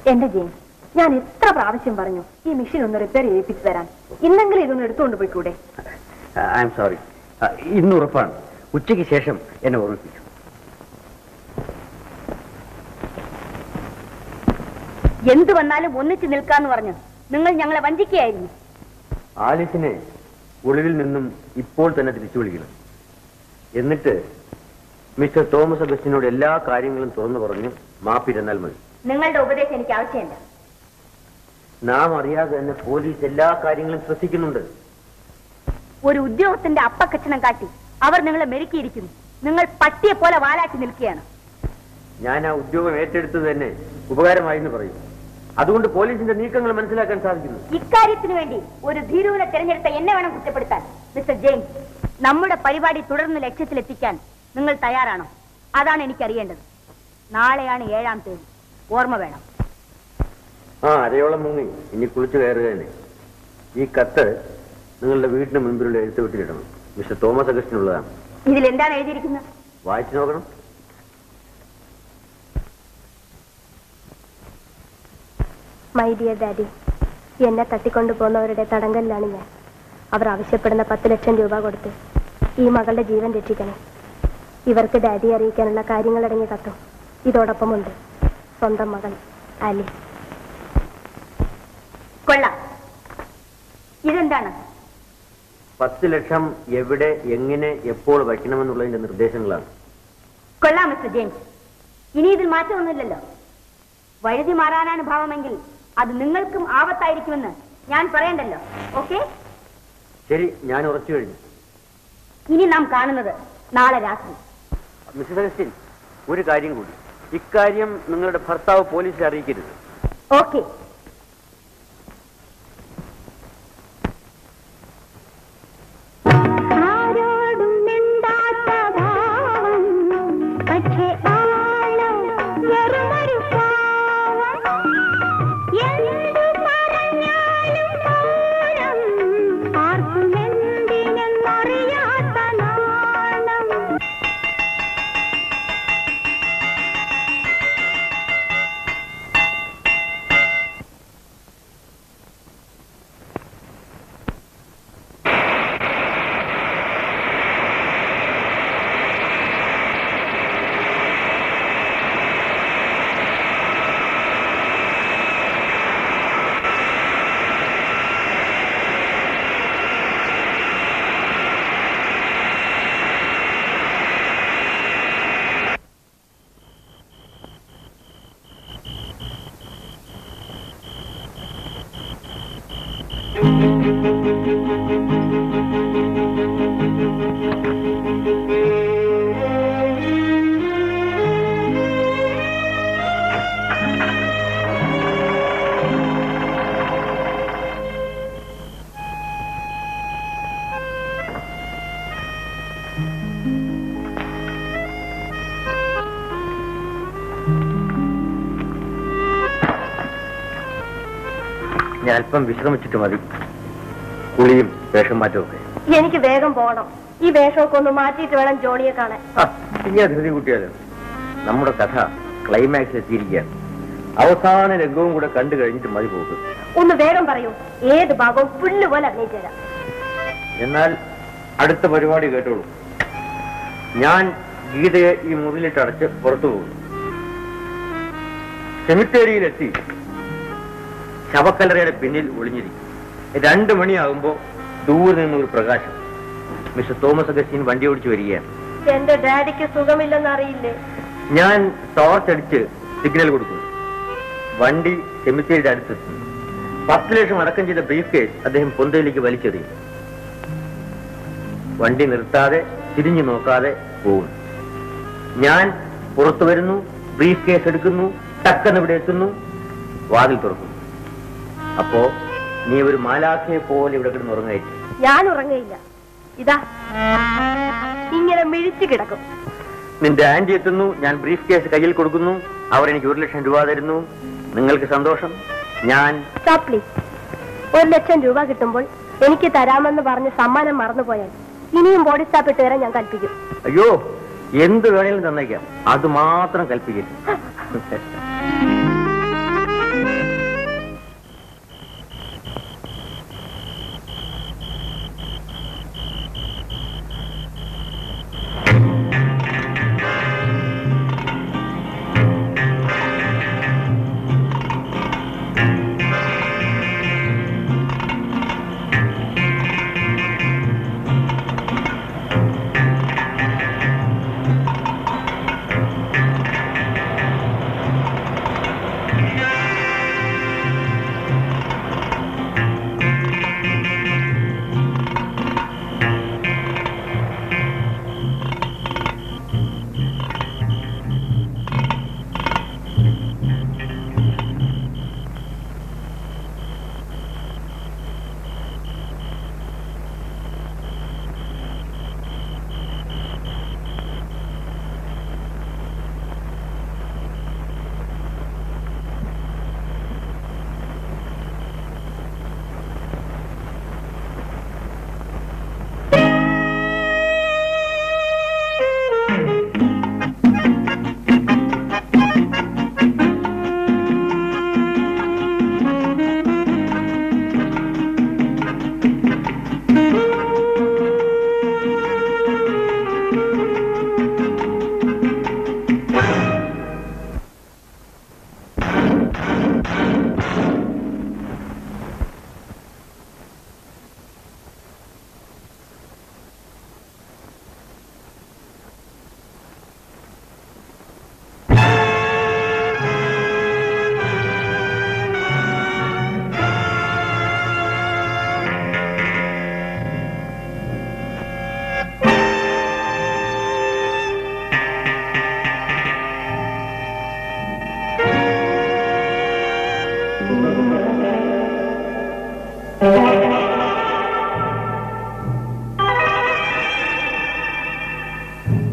എന്റെ ജെയിംസ്, ഞാൻ എത്ര പ്രാവശ്യം പറഞ്ഞു ഈ മെഷീൻ ഒന്ന് റിപ്പയർ ചെയ്യിപ്പിച്ചു തരാൻ. ഇന്നെങ്കിലും ഇതൊന്ന് എടുത്തുകൊണ്ട് പോയിക്കൂടെ? I'm sorry. ഇന്ന് ഉറപ്പാണ്. ഉച്ചയ്ക്ക് ശേഷം എന്നെ ഓർമ്മിപ്പിക്കും. എന്തു വന്നാലും ഒന്നിച്ചു നിൽക്കാന്ന് പറഞ്ഞു നിങ്ങൾ ഞങ്ങളെ വഞ്ചിക്കുകയായിരുന്നു. ആലിസിനെ ഒളിവിൽ നിന്നും ഇപ്പോൾ തന്നെ തിരിച്ചു വിളിക്കണം. എന്നിട്ട് മിസ്റ്റർ തോമസ് അഗസ്റ്റിനോട് എല്ലാ കാര്യങ്ങളും തുറന്നു പറഞ്ഞു മാപ്പിരുന്നാൽ മതി. നിങ്ങളുടെ ഉപദേശം എനിക്ക് ആവശ്യമില്ല. നാം അറിയാതെ തന്നെ പോലീസ് എല്ലാ കാര്യങ്ങളും ശ്രദ്ധിക്കുന്നുണ്ട്. ഒരു ഉദ്യോഗസ്ഥന്റെ അപ്പക്കച്ചനം കാട്ടി അവർ നിങ്ങളെ മെരുക്കിയിരിക്കുന്നു. നിങ്ങൾ പട്ടിയെ പോലെ വാലാട്ടി നിൽക്കുകയാണ്. ഞാൻ ആ ഉദ്യോഗം ഏറ്റെടുത്തത് തന്നെ ഉപകാരമായി എന്ന് പറയും. അതുകൊണ്ട് പോലീസിന്റെ നീക്കങ്ങൾ മനസ്സിലാക്കാൻ സാധിക്കുന്നു. ഇക്കാര്യത്തിന് വേണ്ടി ഒരു ധീരുവിനെ തിരഞ്ഞെടുത്ത എന്നെ വേണം കുറ്റപ്പെടുത്താൻ. മിസ്റ്റർ ജെയിംസ്, നമ്മുടെ പരിപാടി തുടർന്ന് ലക്ഷ്യത്തിലെത്തിക്കാൻ നിങ്ങൾ തയ്യാറാണോ? അതാണ് എനിക്കറിയേണ്ടത്. നാളെയാണ് ഏഴാം തീയതി. ഓർമ്മ വേണം. ആ അരയോളം മുങ്ങി ഇനി കുളിച്ചു കയറുക തന്നെ. ഈ കത്ത് നിങ്ങളുടെ വീടിന് മുൻപിലുള്ള എഴുത്തുവിട്ടിലിടണം. Mister Thomas അഗസ്റ്റിനുള്ളതാണ്. ഇതിൽ എന്താണ് എഴുതിയിരിക്കുന്നത്? വായിച്ചു നോക്കണം. മൈ ഡിയർ ഡാഡി, എന്നെ തട്ടിക്കൊണ്ടു പോകുന്നവരുടെ തടങ്കലിലാണ് ഞാൻ. അവർ ആവശ്യപ്പെടുന്ന പത്ത് ലക്ഷം രൂപ കൊടുത്ത് ഈ മകളുടെ ജീവൻ രക്ഷിക്കണം. ഇവർക്ക് ഡാഡി അറിയിക്കാനുള്ള കാര്യങ്ങളടങ്ങിയ കത്തും ഇതോടൊപ്പമുണ്ട്. സ്വന്തം മകൾ ആലിസ്. കൊള്ളാം. ഇതെന്താണ്? പത്ത് ലക്ഷം എവിടെ, എങ്ങനെ, എപ്പോൾ വയ്ക്കണമെന്നുള്ളതിന്റെ നിർദ്ദേശങ്ങളാണ്. കൊള്ളാം മിസ്റ്റർ ജെയിംസ്. ഇനി ഇതിൽ മാറ്റമൊന്നുമില്ലല്ലോ. വഴുതി മാറാനാണ് ഭാവമെങ്കിൽ അത് നിങ്ങൾക്കും ആപത്തായിരിക്കുമെന്ന് ഞാൻ പറയണ്ടല്ലോ. ഓക്കെ, ശരി, ഞാൻ ഉറച്ചു കഴിഞ്ഞു. ഇനി നാം കാണുന്നത് നാളെ രാത്രി. മിസ്റ്റർ അഗസ്റ്റിൻ, ഒരു കാര്യം കൂടി. ഇക്കാര്യം നിങ്ങളുടെ ഭർത്താവ് പോലീസിൽ അറിയിക്കരുത്. ഓക്കെ. ഞാൻ അല്പം വിശ്രമിച്ചിട്ട് മതി. കുളിയും വേഷം മാറ്റവും ഒക്കെ. എനിക്ക് വേഗം പോകണം. ഈ വേഷമൊക്കെ ഒന്ന് മാറ്റിയിട്ട് വേണം ജോണിയെ കാണാൻ. ഇനി ധൃതി കൂട്ടിയാലോ? നമ്മുടെ കഥ ക്ലൈമാക്സ് എത്തിയിരിക്കുകയാണ്. അവസാന രംഗവും കൂടെ കണ്ടു കഴിഞ്ഞിട്ട് മതി പോകും. ഒന്ന് വേഗം പറയൂ. ഏത് ഭാഗവും പുല്ല് പോലെ അഭിനയിച്ചുതരാം. എന്നാൽ അടുത്ത പരിപാടി കേട്ടോളൂ. ഞാൻ ഗീതയെ ഈ മുറിയിലിട്ട് അടച്ച് പുറത്തു പോകും. സെമിത്തേരിയിലെത്തി ശവക്കല്ലറയുടെ പിന്നിൽ ഒളിഞ്ഞിരിക്കും. രണ്ടു മണിയാകുമ്പോ ദൂരെ നിന്നൊരു പ്രകാശം. മിസ്റ്റർ തോമസ് അഗസ്റ്റിൻ വണ്ടി ഓടിച്ചു വരികയാണ്. എന്റെ ഡാഡിക്ക് സുഖമില്ലെന്ന് അറിയില്ലേ? ഞാൻ ടോർച്ച് അടിച്ച് സിഗ്നൽ കൊടുക്കുന്നു. വണ്ടി സെമിത്തേരിയുടെ അടുത്തെത്തി. പത്ത് ലക്ഷം അടക്കം ചെയ്ത ബ്രീഫ് കേസ് അദ്ദേഹം പൊന്തയിലേക്ക് വലിച്ചെറിയും. വണ്ടി നിർത്താതെ തിരിഞ്ഞു നോക്കാതെ പോകുന്നു. ഞാൻ പുറത്തു വരുന്നു, ബ്രീഫ് കേസ് എടുക്കുന്നു, ടക്കെന്ന് ഇവിടെ എത്തുന്നു, വാതിൽ തുറക്കുന്നു. അപ്പോ നീ ഒരു മാലാഖയെ പോലെ ഇവിടെ കിടന്ന് ഉറങ്ങായിട്ട്. ഞാൻ ഉറങ്ങയില്ല. ഇതാ ഇങ്ങനെ മിഴിച്ചു കിടക്കും. നിന്റെ ആന്റി എത്തുന്നു, ഞാൻ ബ്രീഫ് കേസ് കയ്യിൽ കൊടുക്കുന്നു, അവർ എനിക്ക് ഒരു ലക്ഷം രൂപ തരുന്നു. നിങ്ങൾക്ക് സന്തോഷം. ഞാൻ പ്ലീസ്, ഒരു ലക്ഷം രൂപ കിട്ടുമ്പോൾ എനിക്ക് തരാമെന്ന് പറഞ്ഞ് സമ്മാനം മറന്നുപോയാൽ ഇനിയും ബോഡി സ്റ്റാപ്പ് ഇട്ട് തരാൻ ഞാൻ കൽപ്പിക്കും. അയ്യോ, എന്ത് വേണേലും തന്നേക്കാം, അത് മാത്രം കൽപ്പിക്കില്ല.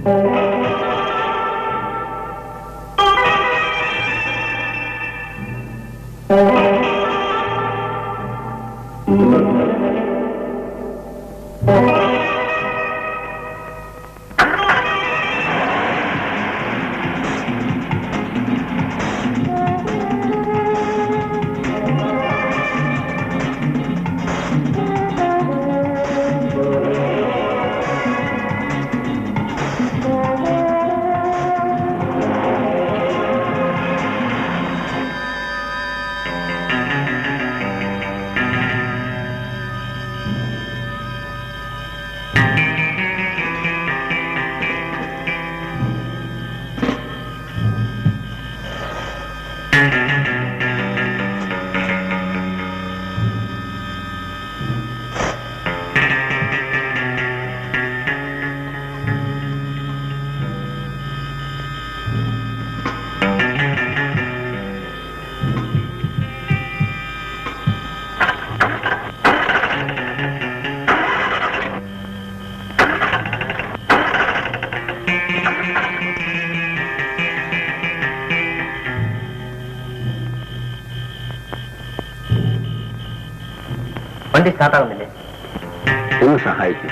വണ്ടി സ്റ്റാർട്ടാകുന്നില്ലേ? ഒന്ന് സഹായിക്കും.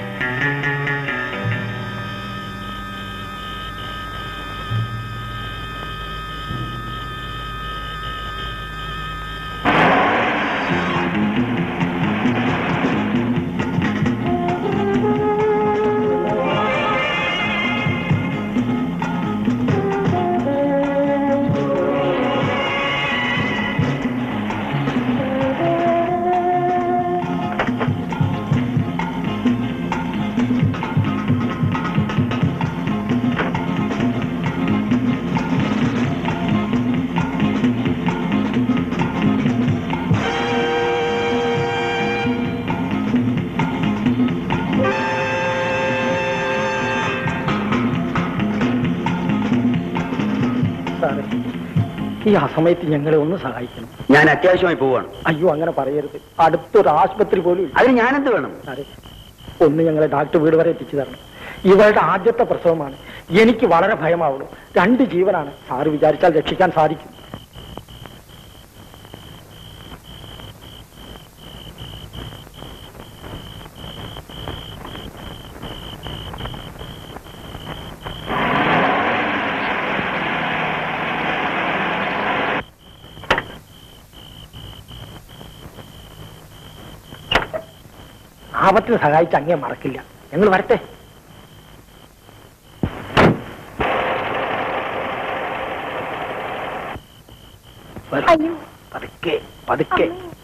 ഈ ആ സമയത്ത് ഞങ്ങളെ ഒന്ന് സഹായിക്കണം. ഞാൻ അത്യാവശ്യമായി പോവാണ്. അയ്യോ, അങ്ങനെ പറയരുത്. അടുത്തൊരു ആശുപത്രി പോലും. അതിന് ഞാനെന്ത് വേണം? സാറേ, ഒന്ന് ഞങ്ങളെ ഡാക്ടർ വീട് വരെ എത്തിച്ചു തരണം. ഇവളുടെ ആദ്യത്തെ പ്രസവമാണ്. എനിക്ക് വളരെ ഭയമാവുള്ളൂ. രണ്ട് ജീവനാണ്. സാറ് വിചാരിച്ചാൽ രക്ഷിക്കാൻ സാധിക്കും. ആപത്തിന് സഹായിച്ച് അങ്ങേ മറക്കില്ല. ഞങ്ങൾ വരട്ടെ. പതുക്കെ പതുക്കെ.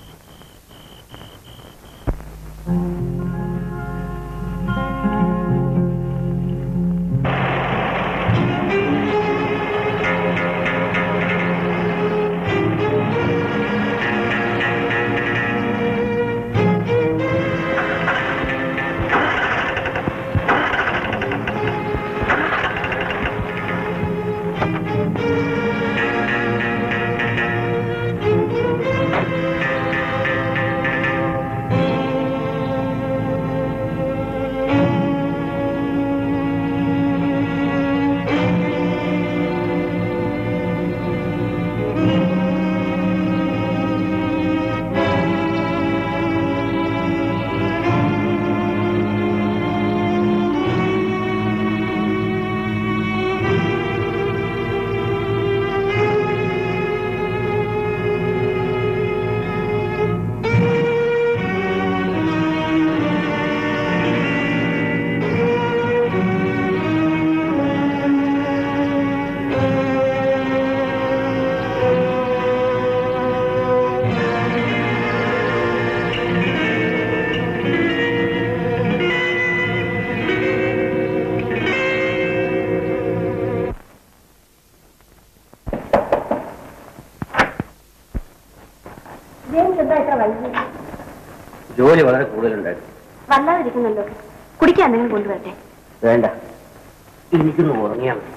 ജോലി വളരെ കൂടുതലുണ്ടായിരുന്നു. വല്ലാതിരിക്കുന്നല്ലോ. കുടിക്കാൻ എന്തെങ്കിലും കൊണ്ടുവരട്ടെ? വേണ്ട, എനിക്കൊന്ന് ഉറങ്ങിയാൽ മതി.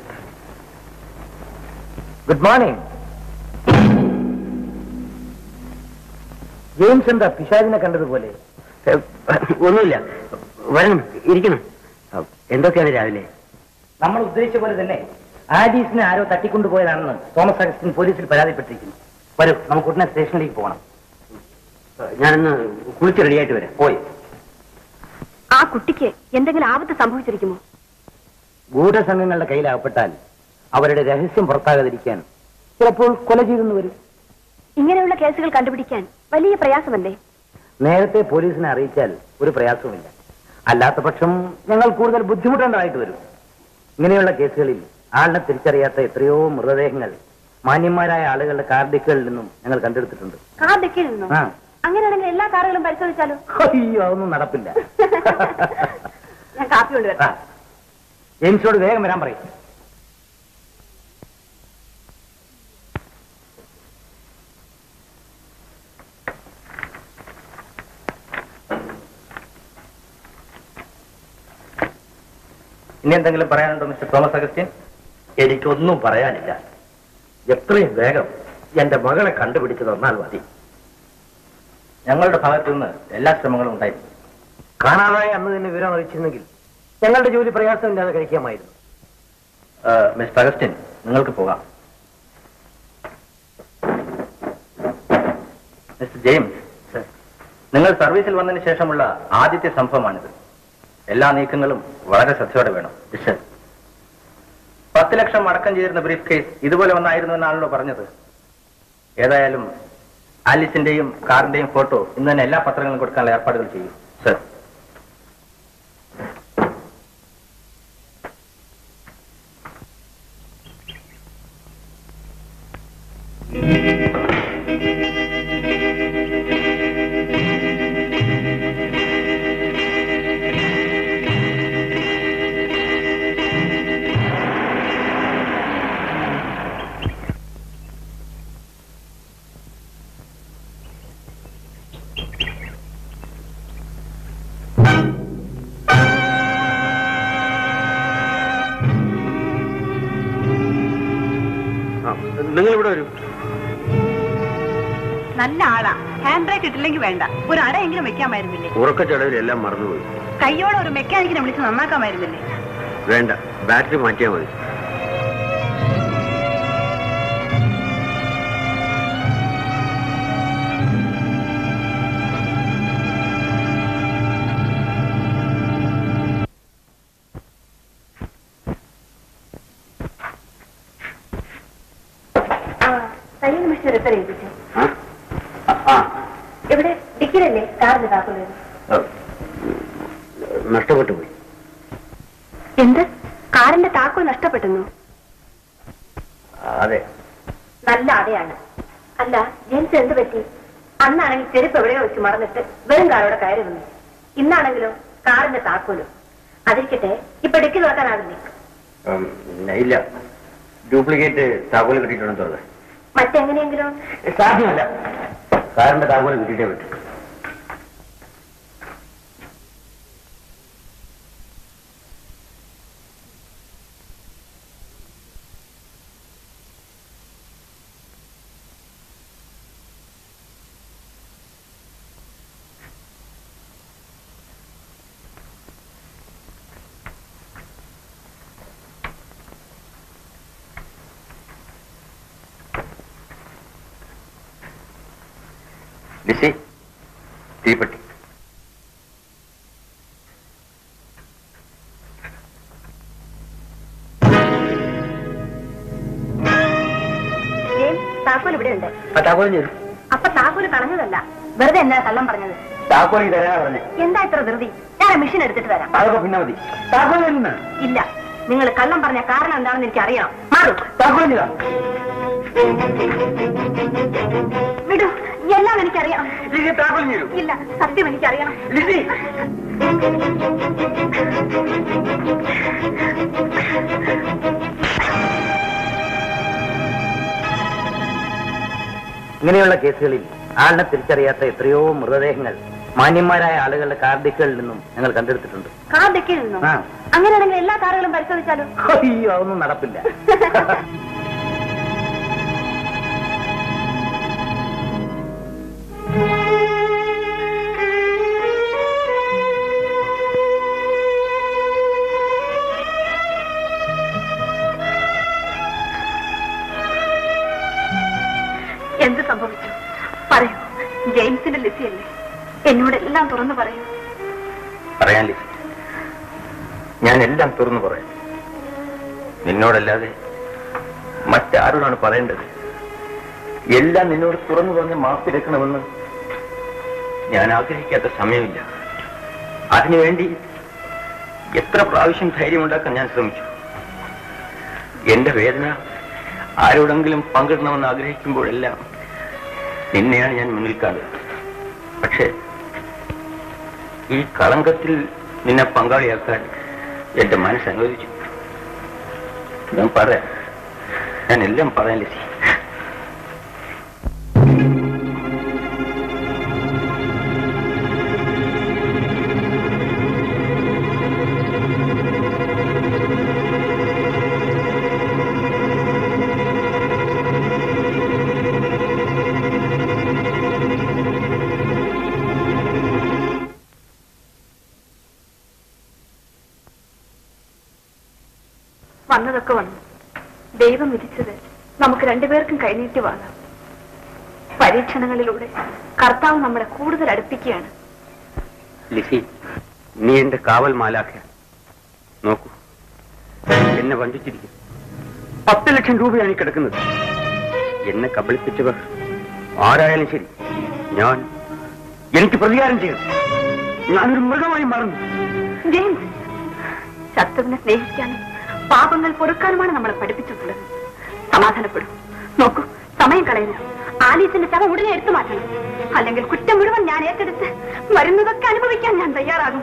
Good morning. ജെയിംസ് എന്താ പിശാചിനെ കണ്ടതുപോലെ? ഒന്നുമില്ല, വരണം, ഇരിക്കണം. എന്തൊക്കെയാണ് രാവിലെ? നമ്മൾ ഉദ്ദേശിച്ച പോലെ തന്നെ ആലീസിനെ ആരോ തട്ടിക്കൊണ്ടുപോയതാണെന്ന് തോമസ് അഗസ്റ്റിൻ പോലീസിൽ പരാതിപ്പെട്ടിരിക്കുന്നു. വരൂ, നമുക്ക് ഉടനെ സ്റ്റേഷനിലേക്ക് പോകണം. ഞാനിന്ന് കുളിച്ച് റെഡിയായിട്ട് വരാം. പോയി. ആ കുട്ടിക്ക് എന്തെങ്കിലും ആപത്ത് സംഭവിച്ചിരിക്കുമോ? ഗൂഢസംഘങ്ങളുടെ കയ്യിലാകപ്പെട്ടാൽ അവരുടെ രഹസ്യം പുറത്താകാതിരിക്കാൻ ചിലപ്പോൾ കൊല ചെയ്തെന്ന് വരും. ഇങ്ങനെയുള്ള കേസുകൾ കണ്ടുപിടിക്കാൻ വലിയ പ്രയാസമല്ലേ? നേരത്തെ പോലീസിനെ അറിയിച്ചാൽ ഒരു പ്രയാസവുമില്ല. അല്ലാത്ത പക്ഷം ഞങ്ങൾ കൂടുതൽ ബുദ്ധിമുട്ടേണ്ടതായിട്ട് വരും. ഇങ്ങനെയുള്ള കേസുകളിൽ ആളിനെ തിരിച്ചറിയാത്ത എത്രയോ മൃതദേഹങ്ങൾ മാന്യന്മാരായ ആളുകളുടെ കാർ ഡിക്കുകളിൽ നിന്നും ഞങ്ങൾ കണ്ടെടുത്തിട്ടുണ്ട്. കാർ ഡിക്കിൽ നിന്നും? അങ്ങനെയാണെങ്കിൽ എല്ലാ കാറുകളും പരിശോധിച്ചാലോ? അയ്യോ, അതൊന്നും നടപ്പില്ല. ഞാൻ കാപ്പി കൊണ്ടുവരാം. ജെയിംസോട് വേഗം വരാൻ പറയും. ഇനി എന്തെങ്കിലും പറയാനുണ്ടോ മിസ്റ്റർ തോമസ് അഗസ്റ്റിൻ? എനിക്കൊന്നും പറയാനില്ല. എത്രയും വേഗം എന്റെ മകളെ കണ്ടുപിടിച്ചു തന്നാൽ മതി. ഞങ്ങളുടെ ഭാഗത്തു നിന്ന് എല്ലാ ശ്രമങ്ങളും ഉണ്ടായിരുന്നു. കാണാതായി അന്ന് തന്നെ വിവരം അറിയിച്ചിരുന്നെങ്കിൽ ഞങ്ങളുടെ ജോലി പ്രയാസമില്ലാതെ കഴിക്കാമായിരുന്നു. മിസ്റ്റർ അഗസ്റ്റിൻ, നിങ്ങൾക്ക് പോകാം. മിസ്റ്റർ ജെയിംസ്, നിങ്ങൾ സർവീസിൽ വന്നതിന് ശേഷമുള്ള ആദ്യത്തെ സംഭവമാണിത്. എല്ലാ നീക്കങ്ങളും വളരെ ശ്രദ്ധയോടെ വേണം. പത്ത് ലക്ഷം അടക്കം ചെയ്തിരുന്ന ബ്രീഫ് കേസ് ഇതുപോലെ ഒന്നായിരുന്നു എന്നാണല്ലോ പറഞ്ഞത്. ഏതായാലും ആലിസിന്റെയും കാറിന്റെയും ഫോട്ടോ ഇന്ന് തന്നെ എല്ലാ പത്രങ്ങളും കൊടുക്കാനുള്ള ഏർപ്പാടുകൾ ചെയ്യും. സർ. നിങ്ങൾ ഇവിടെ വരൂ. നല്ല ആളാ. ഹാൻഡ് ബ്രേക്ക് ഇട്ടില്ലെങ്കിൽ വേണ്ട, ഒരു അടയെങ്കിലും വെക്കാമായിരുന്നില്ലേ? ഉറക്കച്ചടവിലെല്ലാം മറന്നുപോയി. കയ്യോടെ ഒരു മെക്കാനിക്കിനെ വിളിച്ച് നന്നാക്കാമായിരുന്നില്ലേ? വേണ്ട, ബാറ്ററി മാറ്റിയാൽ മതി. ഇവിടെ ഡിക്കിലല്ലേ കാറിന് താക്കോല്? നഷ്ടപ്പെട്ടു പോയി. എന്ത്? കാറിന്റെ താക്കോൽ നഷ്ടപ്പെട്ടെന്നു? അതെ. നല്ല അടയാണ്. അല്ല, ജെയിംസ് എന്ത് പറ്റി? അന്നാണെങ്കിൽ ചെരുപ്പ് എവിടെയോ വെച്ച് മറന്നിട്ട് വെറും കാറോടെ കയറി വന്നു. ഇന്നാണെങ്കിലോ കാറിന്റെ താക്കോലും. അതിരിക്കട്ടെ, ഇപ്പൊ ഡിക്കി നോക്കാനാവില്ലേ? ഇല്ല, ഡ്യൂപ്ലിക്കേറ്റ് താക്കോല് കിട്ടിയിട്ടുണ്ടെന്ന് തോന്നുന്നത്. മറ്റെങ്ങനെയെങ്കിലും സാധ്യമല്ല. കാറിന്റെ താക്കോല് കിട്ടിയിട്ടേ പറ്റും. ലിസി, തീപ്പെട്ടി. താക്കോൽ ഇവിടെ ഉണ്ട്. താക്കോല് അപ്പൊ താക്കോല് കളഞ്ഞതല്ല, വെറുതെ എന്നാ കള്ളം പറഞ്ഞത്? താക്കോലി തരാനാ പറഞ്ഞേ. എന്താ ഇത്ര ധൃതി? ഞാൻ മെഷീൻ എടുത്തിട്ട് തരാം. അതൊക്കെ പിന്നെ മതി. താക്കോല് ഇല്ല, നിങ്ങൾ കള്ളം പറഞ്ഞ കാരണം എന്താണെന്ന് എനിക്ക് അറിയണം. മാറൂ. താക്കോലില്ല. വിടൂ, എല്ലാം എനിക്കറിയാം. താക്കോലില്ല. ഇല്ല, സത്യം എനിക്കറിയണം. ഇങ്ങനെയുള്ള കേസുകളിൽ ആളിനെ തിരിച്ചറിയാത്ത എത്രയോ മൃതദേഹങ്ങൾ മാന്യന്മാരായ ആളുകളുടെ കാർ ഡിക്കുകളിൽ നിന്നും ഞങ്ങൾ കണ്ടെടുത്തിട്ടുണ്ട്. കാർ ഡിക്കിൽ നിന്നും? അങ്ങനെയാണെങ്കിൽ എല്ലാ കാറുകളും പരിശോധിച്ചാലോ? അയ്യോ, അതൊന്നും നടപ്പില്ല. എന്റെ ലിസിയല്ലേ, എന്നോടെല്ലാം തുറന്നു പറയൂ. പറയാൻ ലിസി, ഞാൻ എല്ലാം തുറന്നു പറയാം. നിന്നോടല്ലാതെ മറ്റാരോടാണ് പറയേണ്ടത്? എല്ലാം നിന്നോട് തുറന്നു പറഞ്ഞ് മാപ്പിരക്കണമെന്ന് ഞാൻ ആഗ്രഹിക്കാത്ത സമയമില്ല. അതിനുവേണ്ടി എത്ര പ്രാവശ്യം ധൈര്യമുണ്ടാക്കാൻ ഞാൻ ശ്രമിച്ചു. എന്റെ വേദന ആരോടെങ്കിലും പങ്കിടണമെന്ന് ആഗ്രഹിക്കുമ്പോഴെല്ലാം നിന്നെയാണ് ഞാൻ മുന്നിൽ കാണുന്നത്. പക്ഷേ ഈ കളങ്കത്തിൽ നിന്നെ പങ്കാളിയാക്കാൻ എന്റെ മനസ്സ് അനുവദിച്ചു. ഞാൻ പറയാം, ഞാൻ എല്ലാം പറയാൻ ലിസി. വന്നതൊക്കെ വന്നു. ദൈവം വിധിച്ചത് നമുക്ക് രണ്ടുപേർക്കും കൈനീട്ടി വാങ്ങാം. പരീക്ഷണങ്ങളിലൂടെ കർത്താവ് നമ്മളെ കൂടുതൽ അടുപ്പിക്കുകയാണ്. ലിസി, നീ എന്റെ കാവൽ മാലാഖ. നോക്കൂ, എന്നെ വഞ്ചിച്ചിരിക്കും. പത്ത് ലക്ഷം രൂപയാണ് ഈ കിടക്കുന്നത്. എന്നെ കബളിപ്പിച്ചവർ ആരായാലും ശരി, ഞാൻ എനിക്ക് പ്രതികാരം ചെയ്യണം. ഞാനൊരു മൃഗമായി മാറുന്നു. ജെയിംസ്, ശത്രുവിനെ സ്നേഹിക്കാനും പാപങ്ങൾ പൊറുക്കാനുമാണ് നമ്മളെ പഠിപ്പിച്ചിട്ടുള്ളത്. സമാധാനപ്പെടും. നോക്കൂ, സമയം കളയുന്നു. ആലീസിന്റെ ശവം ഉടനെ എടുത്തു മാറ്റണം. അല്ലെങ്കിൽ കുറ്റം മുഴുവൻ ഞാൻ ഏറ്റെടുത്ത് വരുന്നതൊക്കെ അനുഭവിക്കാൻ ഞാൻ തയ്യാറാകും.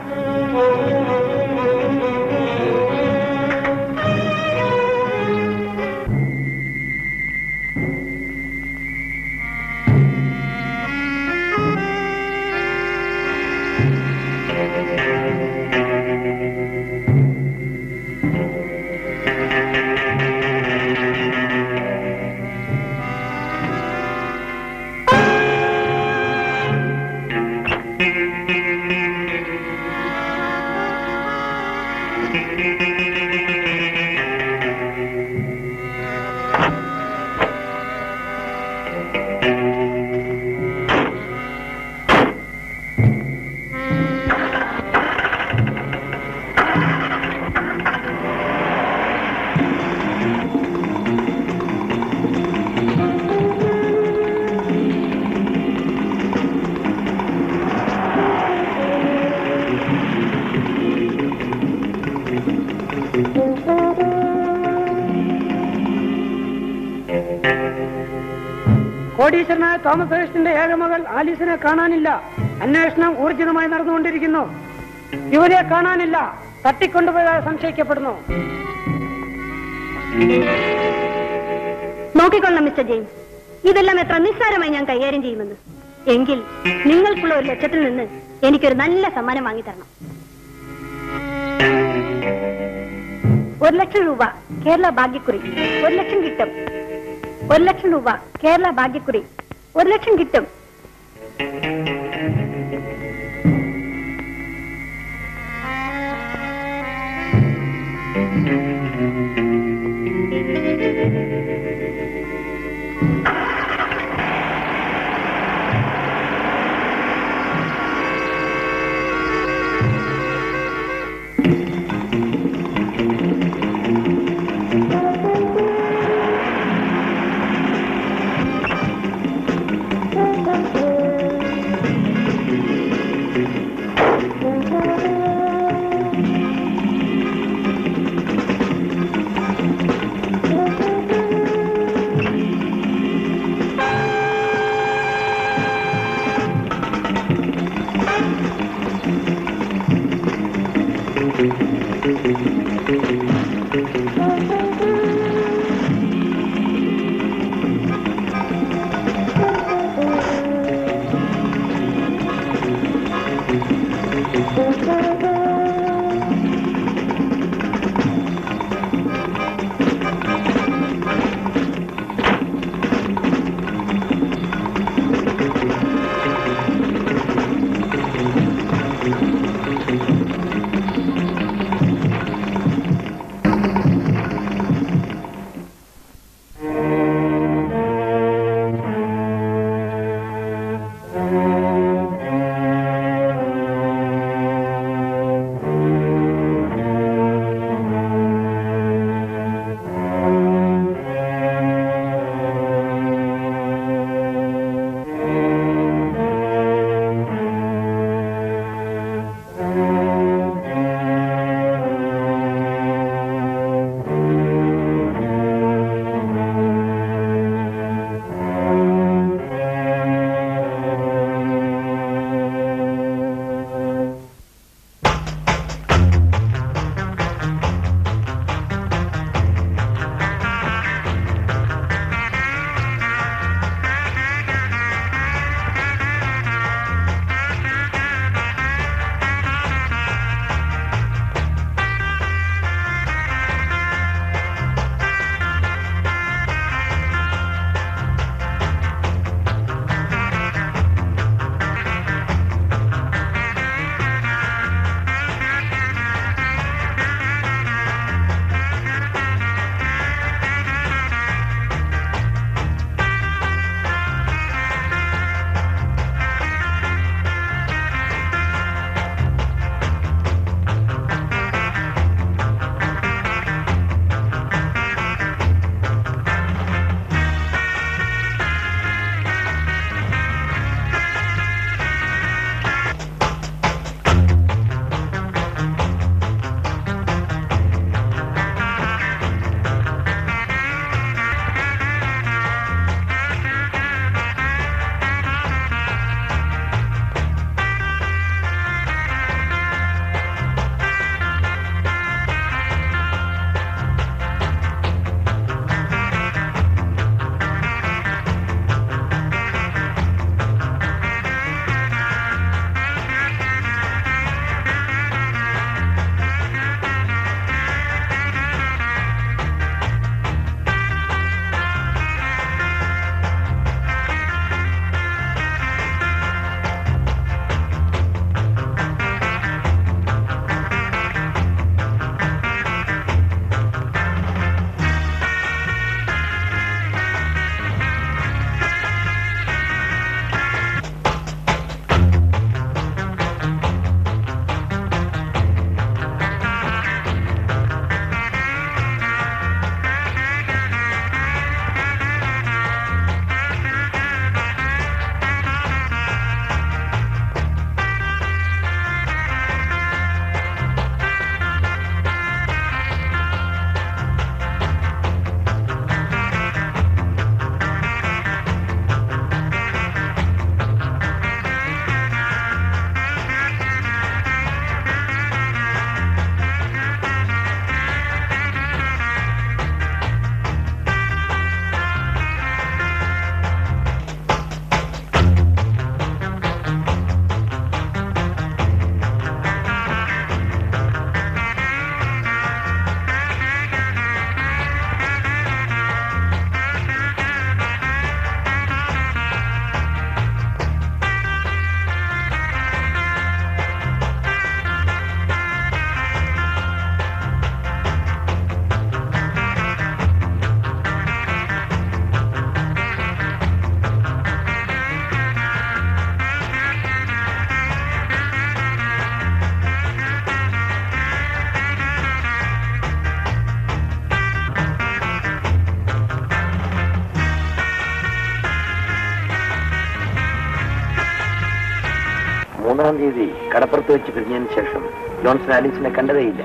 കോടീശ്വരനായ തോമസ് അഗസ്റ്റിന്റെ ഏകമകൾ ആലീസിനെ കാണാനില്ല. അന്വേഷണം ഊർജിതമായി നടന്നുകൊണ്ടിരിക്കുന്നു. ഇവരെ കാണാനില്ല. തട്ടിക്കൊണ്ടുപോയതായി സംശയിക്കപ്പെടുന്നു. നോക്കിക്കൊള്ളാം മിസ്റ്റർ ജെയിംസ്, ഇതെല്ലാം എത്ര നിസ്സാരമായി ഞാൻ കൈകാര്യം ചെയ്യുമെന്ന്. എങ്കിൽ നിങ്ങൾക്കുള്ള ഒരു ലക്ഷത്തിൽ നിന്ന് എനിക്കൊരു നല്ല സമ്മാനം വാങ്ങിത്തരണം. ഒരു ലക്ഷം രൂപ കേരള ഭാഗ്യക്കുറി. ഒരു ലക്ഷം കിട്ടും. ഒരു ലക്ഷം രൂപ കേരള ഭാഗ്യക്കുറി. ഒരു ലക്ഷം കിട്ടും. പതിനൊന്നാം തീയതി കടപ്പുറത്ത് വെച്ച് പിരിഞ്ഞതിന് ശേഷം ജോൺസൺ ആലീസിനെ കണ്ടതേയില്ല.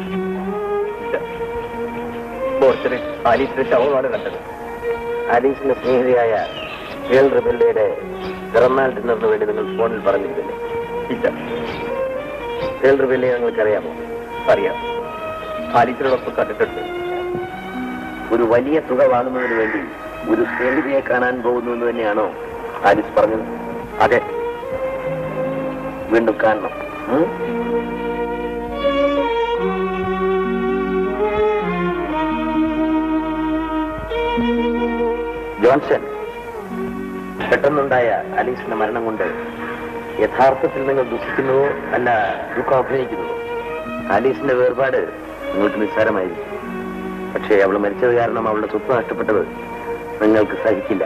ബോർച്ചറിൽ ആലീസിന്റെ ശവമാണ് കണ്ടത്. ആലീസിന്റെ സ്നേഹിതയായ ഗേൾ റിബല്ലയുടെ പിറന്നാൾ ഡിന്നറിന് വേണ്ടി നിങ്ങൾ ഫോണിൽ പറഞ്ഞിരുന്നില്ലേ? ഇല്ല. ഗേൾ റിബല്ലയെ നിങ്ങൾക്കറിയാമോ? അറിയാം. ആലീസിനോടൊപ്പം കണ്ടിട്ടുണ്ട്. ഒരു വലിയ തുക വാങ്ങുന്നതിന് വേണ്ടി ഒരു സ്നേഹിതയെ കാണാൻ പോകുന്നു എന്ന് തന്നെയാണോ ആലീസ് പറഞ്ഞത്? അതെ. വീണ്ടും കാണണം. ജോൺസൺ, പെട്ടെന്നുണ്ടായ ആലീസിന്റെ മരണം കൊണ്ട് യഥാർത്ഥത്തിൽ നിങ്ങൾ ദുഃഖിക്കുന്നുവോ അല്ല ദുഃഖം അഭിനയിക്കുന്നുവോ? ആലീസിന്റെ വേർപാട് നിങ്ങൾക്ക് നിസ്സാരമായിരിക്കും. പക്ഷേ അവൾ മരിച്ചത് കാരണം അവളുടെ സ്വത്ത് നഷ്ടപ്പെട്ടത് നിങ്ങൾക്ക് സഹിക്കില്ല.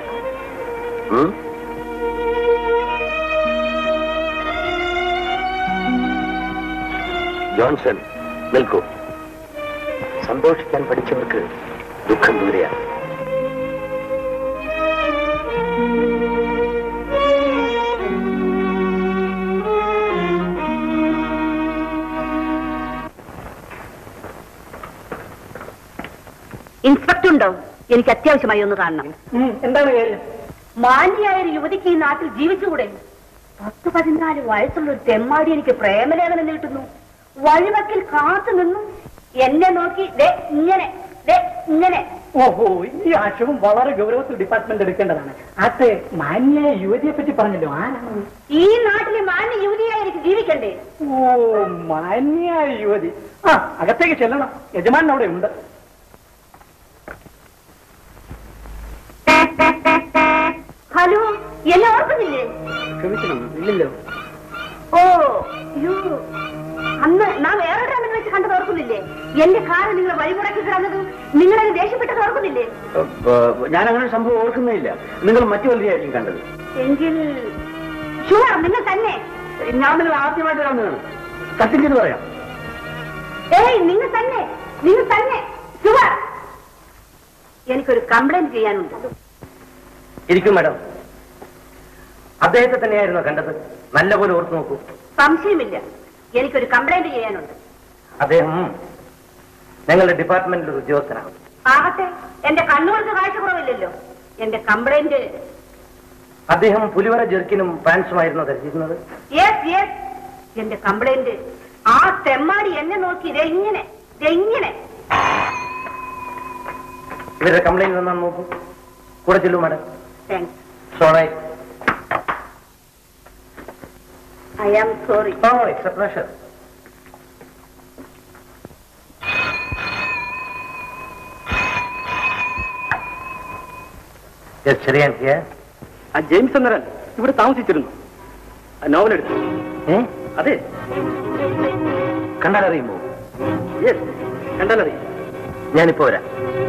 ജോൺസൺ, നിൽക്കൂ. സന്തോഷിക്കാൻ പഠിച്ചവർക്ക് ദുഃഖം ദൂരെയാണ്. ഇൻസ്പെക്ടർ ഉണ്ടോ? എനിക്ക് അത്യാവശ്യമായി ഒന്ന് കാണണം. എന്താണ് കാര്യം? മാന്യയായ ഒരു യുവതിക്ക് ഈ നാട്ടിൽ ജീവിച്ചുകൂടെ? പത്ത് പതിനാല് വയസ്സുള്ള ഒരു തെമ്മാടി എനിക്ക് പ്രേമലേഖനം നീട്ടുന്നു. വഴിവക്കിൽ കാത്തു നിന്നു എന്നെ നോക്കി ദേ ഇങ്ങനെ ദേ ഇങ്ങനെ. ഓഹോ, ഈ ആശയവും വളരെ ഗൗരവത്തിൽ ഡിപ്പാർട്ട്മെന്റ് എടുക്കേണ്ടതാണ്. അത് മാന്യയായ യുവതിയെ പറ്റി പറഞ്ഞല്ലോ, ആരാണ്? ഈ നാട്ടിലെ മാന്യ യുവതിയായി എനിക്ക് ജീവിക്കണ്ടേ? ഓ, മാന്യയായ യുവതി. ആ, അകത്തേക്ക് ചെല്ലണം. യജമാനൻ അവിടെ ഉണ്ട്. ഹലോ, എന്നെ ഓർക്കുന്നില്ലേ? ക്ഷമിക്കണം, ഇല്ലല്ലോ. ഓ യു അന്ന് നാം വേറെ ഡാമിൽ വെച്ച് കണ്ടത് ഓർക്കുന്നില്ലേ? എന്റെ കാറ് നിങ്ങൾ വഴിമുടക്കി കിടന്നത്, നിങ്ങളത് ദേഷ്യപ്പെട്ടത് ഓർക്കുന്നില്ലേ? ഞാൻ അങ്ങനെ ഒരു സംഭവം ഓർക്കുന്നില്ല. നിങ്ങൾ മറ്റു വലുതായിരിക്കും കണ്ടത്. എങ്കിൽ ഷുവർ നിങ്ങൾ തന്നെ. ഞാൻ നിങ്ങൾ ആദ്യമായിട്ട് കാണുന്നതാണ്. സത്യം ചെയ്ത് പറയാം. ഏയ് നിങ്ങൾ തന്നെ, നിങ്ങൾ തന്നെ ഷുവർ. എനിക്കൊരു കംപ്ലൈന്റ് ചെയ്യാനുണ്ട്. ഇരിക്കും മാഡം. അദ്ദേഹത്തെ തന്നെയായിരുന്നു കണ്ടത്. നല്ലപോലെ ഓർത്തു നോക്കൂ. സംശയമില്ല, എനിക്കൊരു കംപ്ലൈന്റ് ചെയ്യാനുണ്ട്. അദ്ദേഹം ഞങ്ങളുടെ ഡിപ്പാർട്ട്മെന്റിൽ ഒരു ഉദ്യോഗസ്ഥനാണ്. ആകട്ടെ, എന്റെ കണ്ണുകൾക്ക് കാഴ്ച കുറവില്ലല്ലോ. എന്റെ കംപ്ലൈന്റ്, അദ്ദേഹം പുലിവര ജെർക്കിനും പാൻസുമായിരുന്നു ധരിച്ചിരുന്നത്. യെസ് യെസ്, എന്റെ കംപ്ലൈന്റ് ആ തെമ്മാടി എന്നെ നോക്കി ഇതെങ്ങനെ ഇതെങ്ങനെ. ഇവരുടെ കംപ്ലൈന്റ് വന്നാണ് നോക്കൂ. കൂടെ ചെല്ലൂ madam. Thanks. Sorry. I am sorry. Oh, it's a pleasure. Cherian ആ ജെയിംസ് എന്നരൻ ഇവിടെ താമസിച്ചിരുന്നു. നോവൽ എടുത്തു. അതെ, കണ്ടാലറിയുമോ? യെസ്, കണ്ടാലറിയും. ഞാനിപ്പോ വരാം.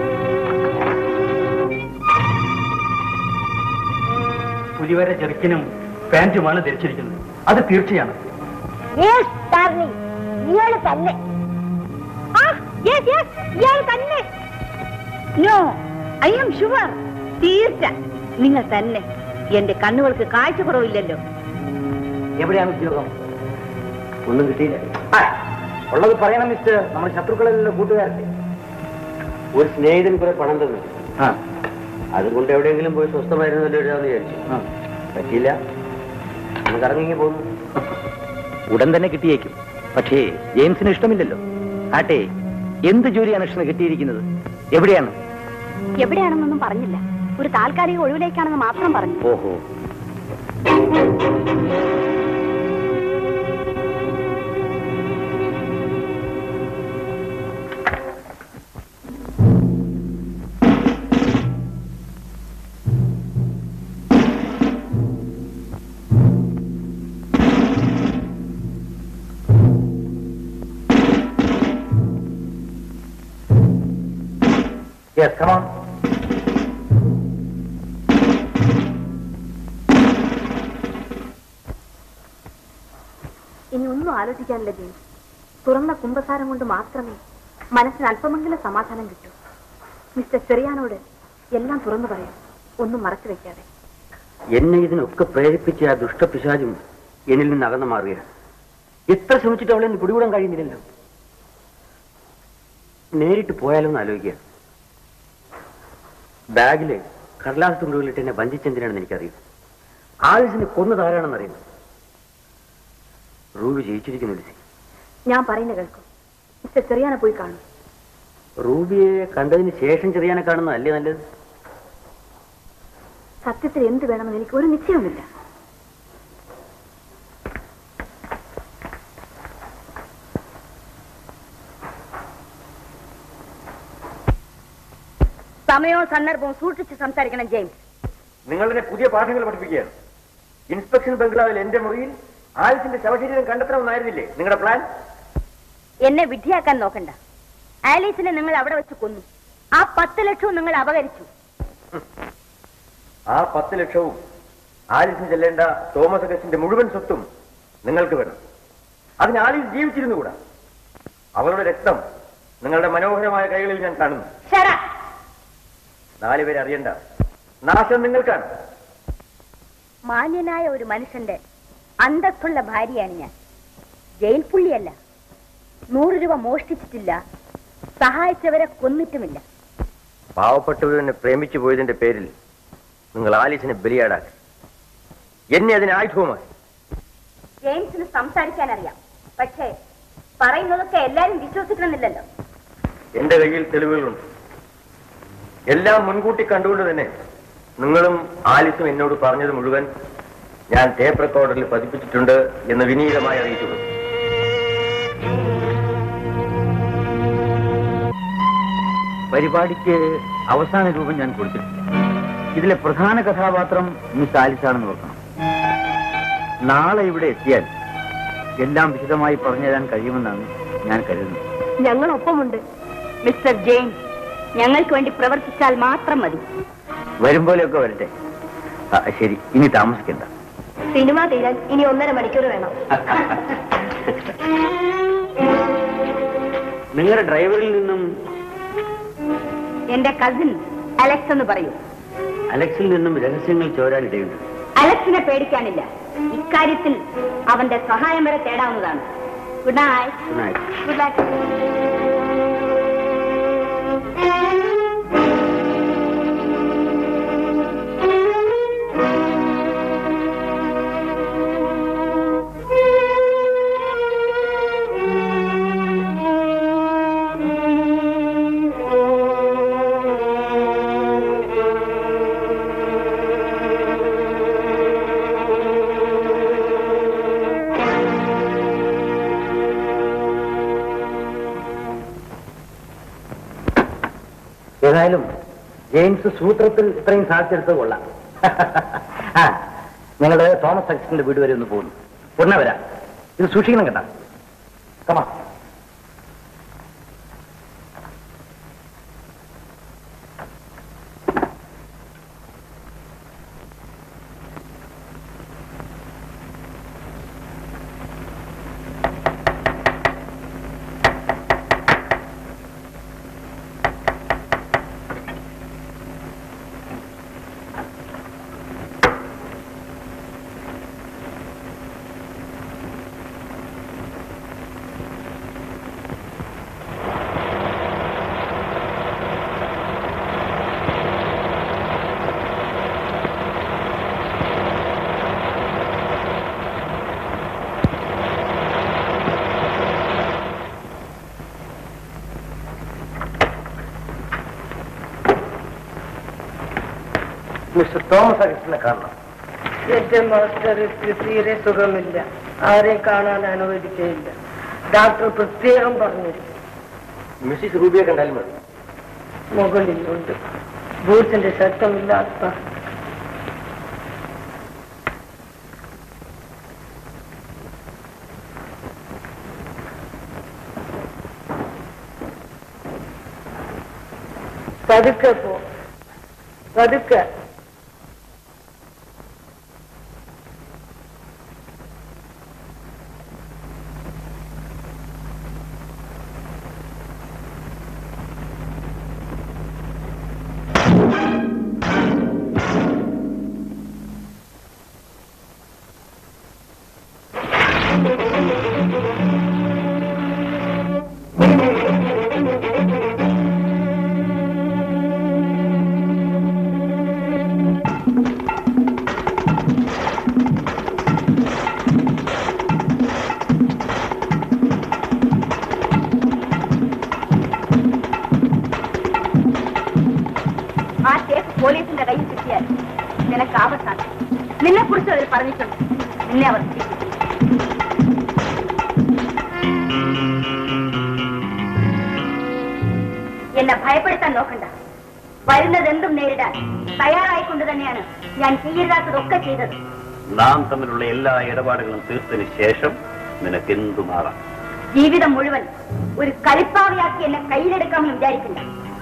പുലിവര ചെറുക്കിനും പാൻറ്റുമാണ് ധരിച്ചിരിക്കുന്നത്. അത് തീർച്ചയാണ്. ഇയാൾ തന്നെ. ഇയാൾ തന്നെ. No, I am sure. തീർച്ച നിങ്ങൾ തന്നെ. എന്റെ കണ്ണുകൾക്ക് കാഴ്ച കുറവില്ലല്ലോ. എവിടെയാണ് ഉദ്യോഗം? ഒന്നും കിട്ടിയില്ല. ഉള്ളത് പറയണം മിസ്റ്റർ. നമ്മുടെ ശത്രുക്കളെല്ലാം കൂട്ടുകാരല്ലേ. ഒരു സ്നേഹിതൻ കുറെ പണം തന്നു. ആ, അതുകൊണ്ട് എവിടെയെങ്കിലും പോയി സ്വസ്ഥമായിരുന്നല്ലോ എഴുതാന്ന് വിചാരിച്ചു. പറ്റിയില്ല. കറങ്ങി പോകുന്നു. ഉടൻ തന്നെ കിട്ടിയേക്കും. പക്ഷേ ജെയിംസിന് ഇഷ്ടമില്ലല്ലോ. ആട്ടെ, എന്ത് ജോലിയാണ് ഇഷ്ടം കിട്ടിയിരിക്കുന്നത്? എവിടെയാണ്? എവിടെയാണെന്നൊന്നും പറഞ്ഞില്ല. ഒരു താൽക്കാലിക ഒഴിവിലേക്കാണെന്ന് മാത്രം പറഞ്ഞു. ഓഹോ. Yes, come on. ഇനി ഒന്നും ആലോചിക്കാനില്ല ജെയിംസ്. തുറന്ന കുംഭസാരം കൊണ്ട് മാത്രമേ മനസ്സിന് അല്പമെങ്കിലും സമാധാനം കിട്ടൂ. മിസ്റ്റർ ചെറിയാനോട് എല്ലാം തുറന്നു പറയാം, ഒന്നും മറച്ചു വെക്കാതെ. എന്നെ ഇതിനൊക്കെ പ്രേരിപ്പിച്ച ആ ദുഷ്ടപിശാചും എന്നിൽ നിന്ന് അകന്നു മാറുക. എത്ര ശ്രമിച്ചിട്ട് അവളെ പിടികൂടാൻ കഴിയുന്നില്ലല്ലോ. നേരിട്ട് പോയാലോ എന്ന് ആലോചിക്കുക. ബാഗില് കടലാസ് തുണ്ടുകളിട്ട് എന്നെ വഞ്ചിച്ചെന്തിനാണെന്ന് എനിക്കറിയാം. ആലിസിനെ കൊന്നതാരാണെന്ന് അറിയുന്നു. റൂബി ജയിച്ചിരിക്കുന്നു ലിസി. ഞാൻ പറയുന്ന കേൾക്കും. മിസ്റ്റർ ചെറിയാനെ പോയി കാണും. റൂബിയെ കണ്ടതിന് ശേഷം ചെറിയാനെ കാണുന്നതല്ലേ നല്ലത്? സത്യത്തിൽ എന്ത് വേണമെന്ന് എനിക്ക് ഒരു നിശ്ചയവുമില്ല. സമയവും സന്ദർഭവും സൂക്ഷിച്ച് സംസാരിക്കണം ജെയിംസ്. നിങ്ങളുടെ പുതിയ പാഠങ്ങൾ പഠിപ്പിക്കുകയാണ്. ഇൻസ്പെക്ഷൻ ബംഗ്ലാവിൽ എന്റെ മുറിയിൽ ആലിസിന്റെ ശവശരീരം കണ്ടെത്തണമെന്നായിരുന്നില്ലേ നിങ്ങളുടെ പ്ലാൻ? എന്നെ വിഡ്ഢിയാക്കാൻ നോക്കണ്ട. ആലീസിനെ നിങ്ങൾ അവിടെ വെച്ച് കൊന്നു. ആ പത്ത് ലക്ഷവും നിങ്ങൾ അപകരിച്ചു. ആ പത്ത് ലക്ഷവും ആലിസിന് ചെല്ലേണ്ട തോമസ് അഗസ്റ്റിന്റെ മുഴുവൻ സ്വത്തും നിങ്ങൾക്ക് വേണം. അതിന് ആലിസ് ജീവിച്ചിരുന്നു കൂടാ. അവളുടെ രക്തം നിങ്ങളുടെ മനോഹരമായ കൈകളിൽ ഞാൻ കാണുന്നു. നാലുപേരെ അറിയണ്ട. നാശം നിങ്ങൾക്കാണ്. മാന്യനായ ഒരു മനുഷ്യന്റെ അന്തസ്സുള്ള ഭാര്യയാണ് ഞാൻ. ജയിൽ പുള്ളിയല്ല. നൂറ് രൂപ മോഷ്ടിച്ചിട്ടില്ല. സഹായിച്ചവരെ കൊന്നിട്ടുമില്ല. പാവപ്പെട്ടവരെന്നെ പ്രേമിച്ചു പോയതിന്റെ പേരിൽ നിങ്ങൾ ആലിസിനെ ബലിയാടാക്കി. എന്നെ അതിന് ആയുധവുമായി. ജെയിംസിന് സംസാരിക്കാൻ അറിയാം. പക്ഷേ പറയുന്നതൊക്കെ എല്ലാരും വിശ്വസിക്കണമെന്നില്ലല്ലോ. എന്റെ കയ്യിൽ തെളിവുകളുണ്ട്. എല്ലാം മുൻകൂട്ടി കണ്ടുകൊണ്ട് തന്നെ നിങ്ങളും ആലിസും എന്നോട് പറഞ്ഞത് മുഴുവൻ ഞാൻ ടേപ്പ് റെക്കോർഡറിൽ പതിപ്പിച്ചിട്ടുണ്ട് എന്ന് വിനീതമായി അറിയിച്ചു. പരിപാടിക്ക് അവസാന രൂപം ഞാൻ കൊടുത്തിട്ടുണ്ട്. ഇതിലെ പ്രധാന കഥാപാത്രം മിസ് ആലിസാണെന്ന് ഓർക്കണം. നാളെ ഇവിടെ എത്തിയാൽ എല്ലാം വിശദമായി പറഞ്ഞു തരാൻ കഴിയുമെന്നാണ് ഞാൻ കരുതുന്നത്. ഞങ്ങളൊപ്പമുണ്ട് മിസ്റ്റർ ജെയിംസ്. ഞങ്ങൾക്ക് വേണ്ടി പ്രവർത്തിച്ചാൽ മാത്രം മതി. വരും പോലെയൊക്കെ വരട്ടെ. ശരി, ഇനി താമസിക്കണ്ട. സിനിമ തീരാൻ ഇനി ഒന്നര മണിക്കൂർ വേണം. നിങ്ങളുടെ ഡ്രൈവറിൽ നിന്നും എന്റെ കസിൻ അലക്സ് എന്ന് പറയൂ. അലക്സിൽ നിന്നും രഹസ്യങ്ങൾ ചോരാനിടയുണ്ട്. അലക്സിനെ പേടിക്കാനില്ല. ഇക്കാര്യത്തിൽ അവന്റെ സഹായം വരെ തേടാവുന്നതാണ്. Good night. Good night. Good night. ഏതായാലും ജെയിംസ് സൂത്രത്തിൽ ഇത്രയും സാധിച്ചെടുത്ത് കൊള്ളാം. ആ, ഞങ്ങള് തോമസ് അഗസ്റ്റിന്റെ വീട് വരെ ഒന്ന് പോകുന്നു. ഉടനെ വരാം. ഇത് സൂക്ഷിക്കണം കേട്ടാ. കമാ. മിസ്റ്റർ തോമസ് അഗസ്റ്റിനെ കാണണം. എന്റെ മാസ്റ്റർക്ക് തീരെ സുഖമില്ല. ആരെയും കാണാൻ അനുവദിക്കുകയില്ല. ഡോക്ടർ പ്രത്യേകം പറഞ്ഞു. മിസ്സിസ് റൂബിയെ കണ്ടാലും മതി. മുകളിലുണ്ട്. ബൂത്തിന്റെ ശബ്ദമില്ലാത്ത പതുക്കെ പോ. പതുക്കെ. ആപത്താണ്. നിന്നെ കുറിച്ച് അവർ പറഞ്ഞിട്ടുണ്ട്. നിന്നെ അവർ എന്നെ ഭയപ്പെടുത്താൻ നോക്കണ്ട. വരുന്നതെന്തും നേരിടാൻ തയ്യാറായിക്കൊണ്ട് തന്നെയാണ് ഞാൻ ചെയ്യരുതാത്തതൊക്കെ ചെയ്തത്. നാം തമ്മിലുള്ള എല്ലാ ഇടപാടുകളും തീർത്തതിന് ശേഷം നിനക്ക് എന്തുമാറാം. ജീവിതം മുഴുവൻ ഒരു കളിപ്പാവയാക്കി എന്നെ കയ്യിലെടുക്കാമെന്ന് വിചാരിക്കില്ല.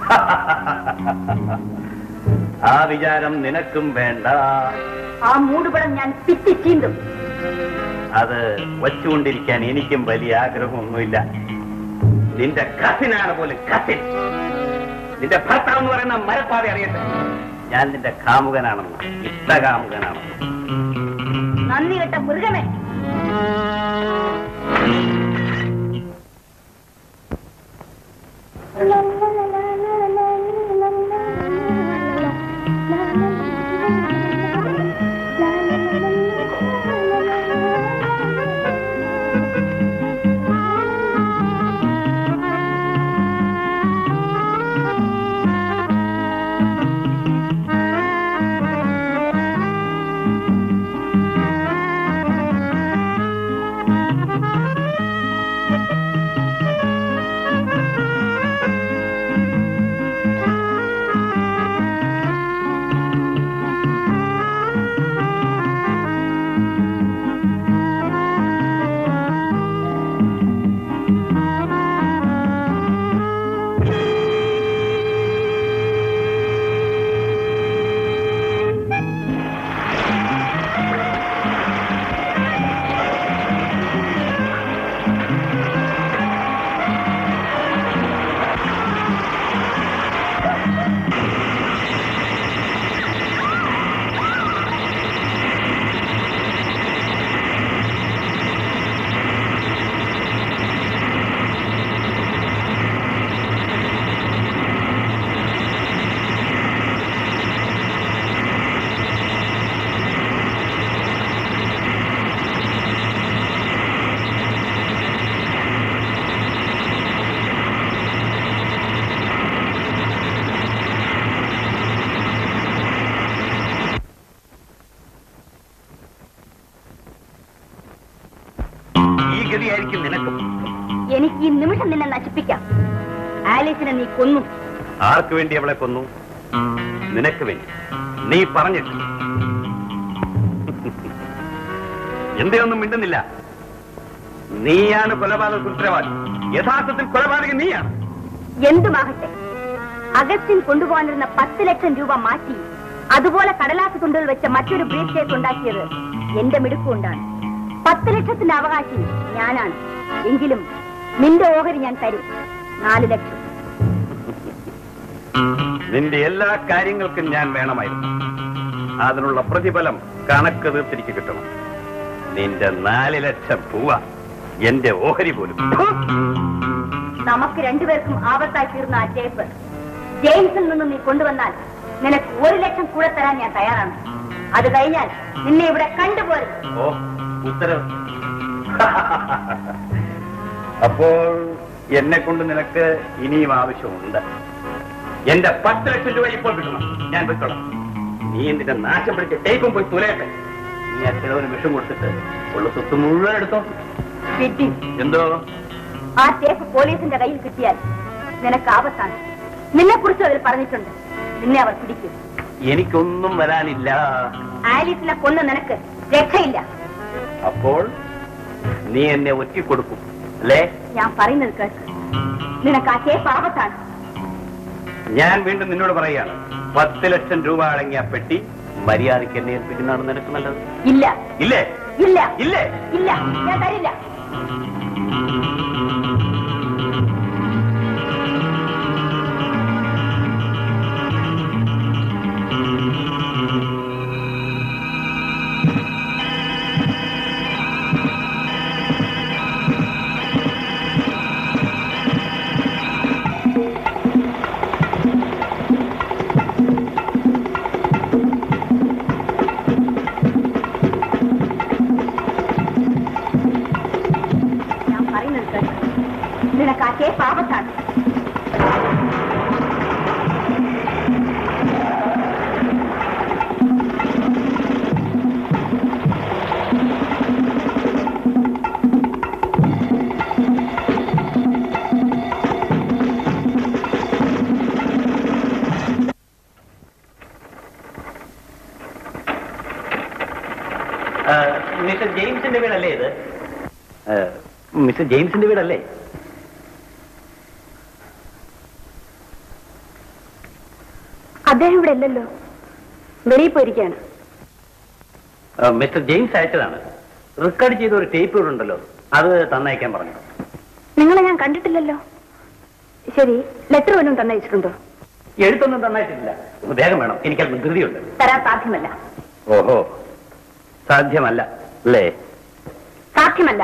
ആ വിചാരം നിനക്കും വേണ്ട. ആ മൂടുപടം ഞാൻ പിറ്റിച്ചീന്തും. അത് വച്ചുകൊണ്ടിരിക്കാൻ എനിക്കും വലിയ ആഗ്രഹമൊന്നുമില്ല. നിന്റെ കസിനാണ് പോലും കസിൻ. നിന്റെ ഭർത്താവ് എന്ന് പറയുന്ന മരപ്പാവി അറിയട്ടെ, ഞാൻ നിന്റെ കാമുകനാണെന്ന്, ഇഷ്ടകാമുകനാണെന്ന്. നന്ദി കെട്ട മൃഗമേ. എനിക്ക് ഈ നിമിഷം നിന്നെ നശിപ്പിക്കാം. ആലീസിനെ നീ കൊന്നു. ആർക്ക് വേണ്ടി അവളെ കൊന്നു? നിനക്ക് വേണ്ടി. നീ പറഞ്ഞിട്ട് എന്തെയൊന്നും മിണ്ടുന്നില്ല. നീയാണ് കൊലപാതക ഉത്തരവാദി. യഥാർത്ഥത്തിൽ കൊലപാതകൻ നീയാണ്. എന്തുമാകട്ടെ, അഗസ്റ്റിൻ കൊണ്ടുപോകാനിരുന്ന പത്ത് ലക്ഷം രൂപ മാറ്റി അതുപോലെ കടലാസ് തുണ്ടുകൾ വെച്ച മറ്റൊരു ബ്രീഫ് കേസ് ഉണ്ടാക്കിയത് എന്റെ മിടുക്കുകൊണ്ടാണ്. പത്ത് ലക്ഷത്തിന്റെ അവകാശി ഞാനാണ്. എങ്കിലും നിന്റെ ഓഹരി ഞാൻ തരും. നാല് ലക്ഷം. നിന്റെ എല്ലാ കാര്യങ്ങൾക്കും ഞാൻ വേണമായിരുന്നു. അതിനുള്ള പ്രതിഫലം കണക്ക് തീർത്തിരിക്ക് കിട്ടണം. നിന്റെ നാല് ലക്ഷം രൂപ എന്റെ ഓഹരി പോലും. നമുക്ക് രണ്ടുപേർക്കും ആപത്തായി തീർന്ന ആ ടേപ്പ് ജെയിംസിൽ നിന്നും നീ കൊണ്ടുവന്നാൽ നിനക്ക് ഒരു ലക്ഷം കൂടെ തരാൻ ഞാൻ തയ്യാറാണ്. അത് കഴിഞ്ഞാൽ നിന്നെ ഇവിടെ കണ്ടുപോരും. ഓ, ഉത്തരവ്. അപ്പോൾ എന്നെ കൊണ്ട് നിനക്ക് ഇനിയും ആവശ്യമുണ്ട്. എന്റെ പത്ത് ലക്ഷം രൂപ ഇപ്പോൾ കിട്ടണം. ഞാൻ വെച്ചോളാം. നീ നിന്റെ നാശം പിടിച്ച ടേപ്പും പോയി തുലയട്ടെ. നീ ആ ചിലവന് വിഷം കൊടുത്തിട്ട് ഉള്ള സ്വത്ത് മുഴുവൻ എടുത്തോ. എന്തോ? ആ ടേപ്പ് പോലീസിന്റെ കയ്യിൽ കിട്ടിയാൽ നിനക്ക് ആപത്താണ്. നിന്നെ കുറിച്ച് അവർ പറഞ്ഞിട്ടുണ്ട്. നിന്നെ അവർ പിടിക്കും. എനിക്കൊന്നും വരാനില്ല. ആലീസിനെ കൊന്ന് നിനക്ക് രക്ഷയില്ല. അപ്പോൾ നീ എന്നെ ഒറ്റിക്കൊടുക്കും അല്ലേ? ഞാൻ പറയുന്നത് കേൾക്ക്. നിനക്ക് ആ ടേപ്പ് ആപത്താണ്. ഞാൻ വീണ്ടും നിന്നോട് പറയുകയാണ്, പത്ത് ലക്ഷം രൂപ അടങ്ങിയ പെട്ടി മര്യാദയ്ക്ക് എന്നെ ഏൽപ്പിക്കുന്നതാണ് നിനക്ക് നല്ലത്. ഇല്ല. ഇല്ലേ? ഇല്ല. ഇല്ലേ? ഇല്ല, ഞാൻ തരില്ല. പാപത്താണ്. ജെയിംസിന്റെ വീടല്ലേ ഇത്? മിസ്റ്റർ ജെയിംസിന്റെ വീടല്ലേ? അദ്ദേഹം ഇവിടെ ഇല്ലല്ലോ, വെളിയിൽ പോയിരിക്കുകയാണ്. Mister James അയച്ചതാണ്. റെക്കോർഡ് ചെയ്ത ഒരു ടേപ്പ് ഇവിടെ ഉണ്ടല്ലോ, അത് തന്നയക്കാൻ പറഞ്ഞു. നിങ്ങളെ ഞാൻ കണ്ടിട്ടില്ലല്ലോ. ശരി, ലെറ്റർ വല്ലതും തന്നയച്ചിട്ടുണ്ടോ? എഴുത്തൊന്നും തന്നയച്ചിട്ടില്ല. വേഗം വേണം, എനിക്കത് ധൃതിയുണ്ട്. തരാൻ സാധ്യമല്ല. ഓഹോ, സാധ്യമല്ല അല്ലേ? സാധ്യമല്ല.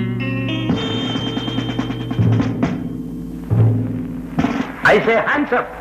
I say hands up.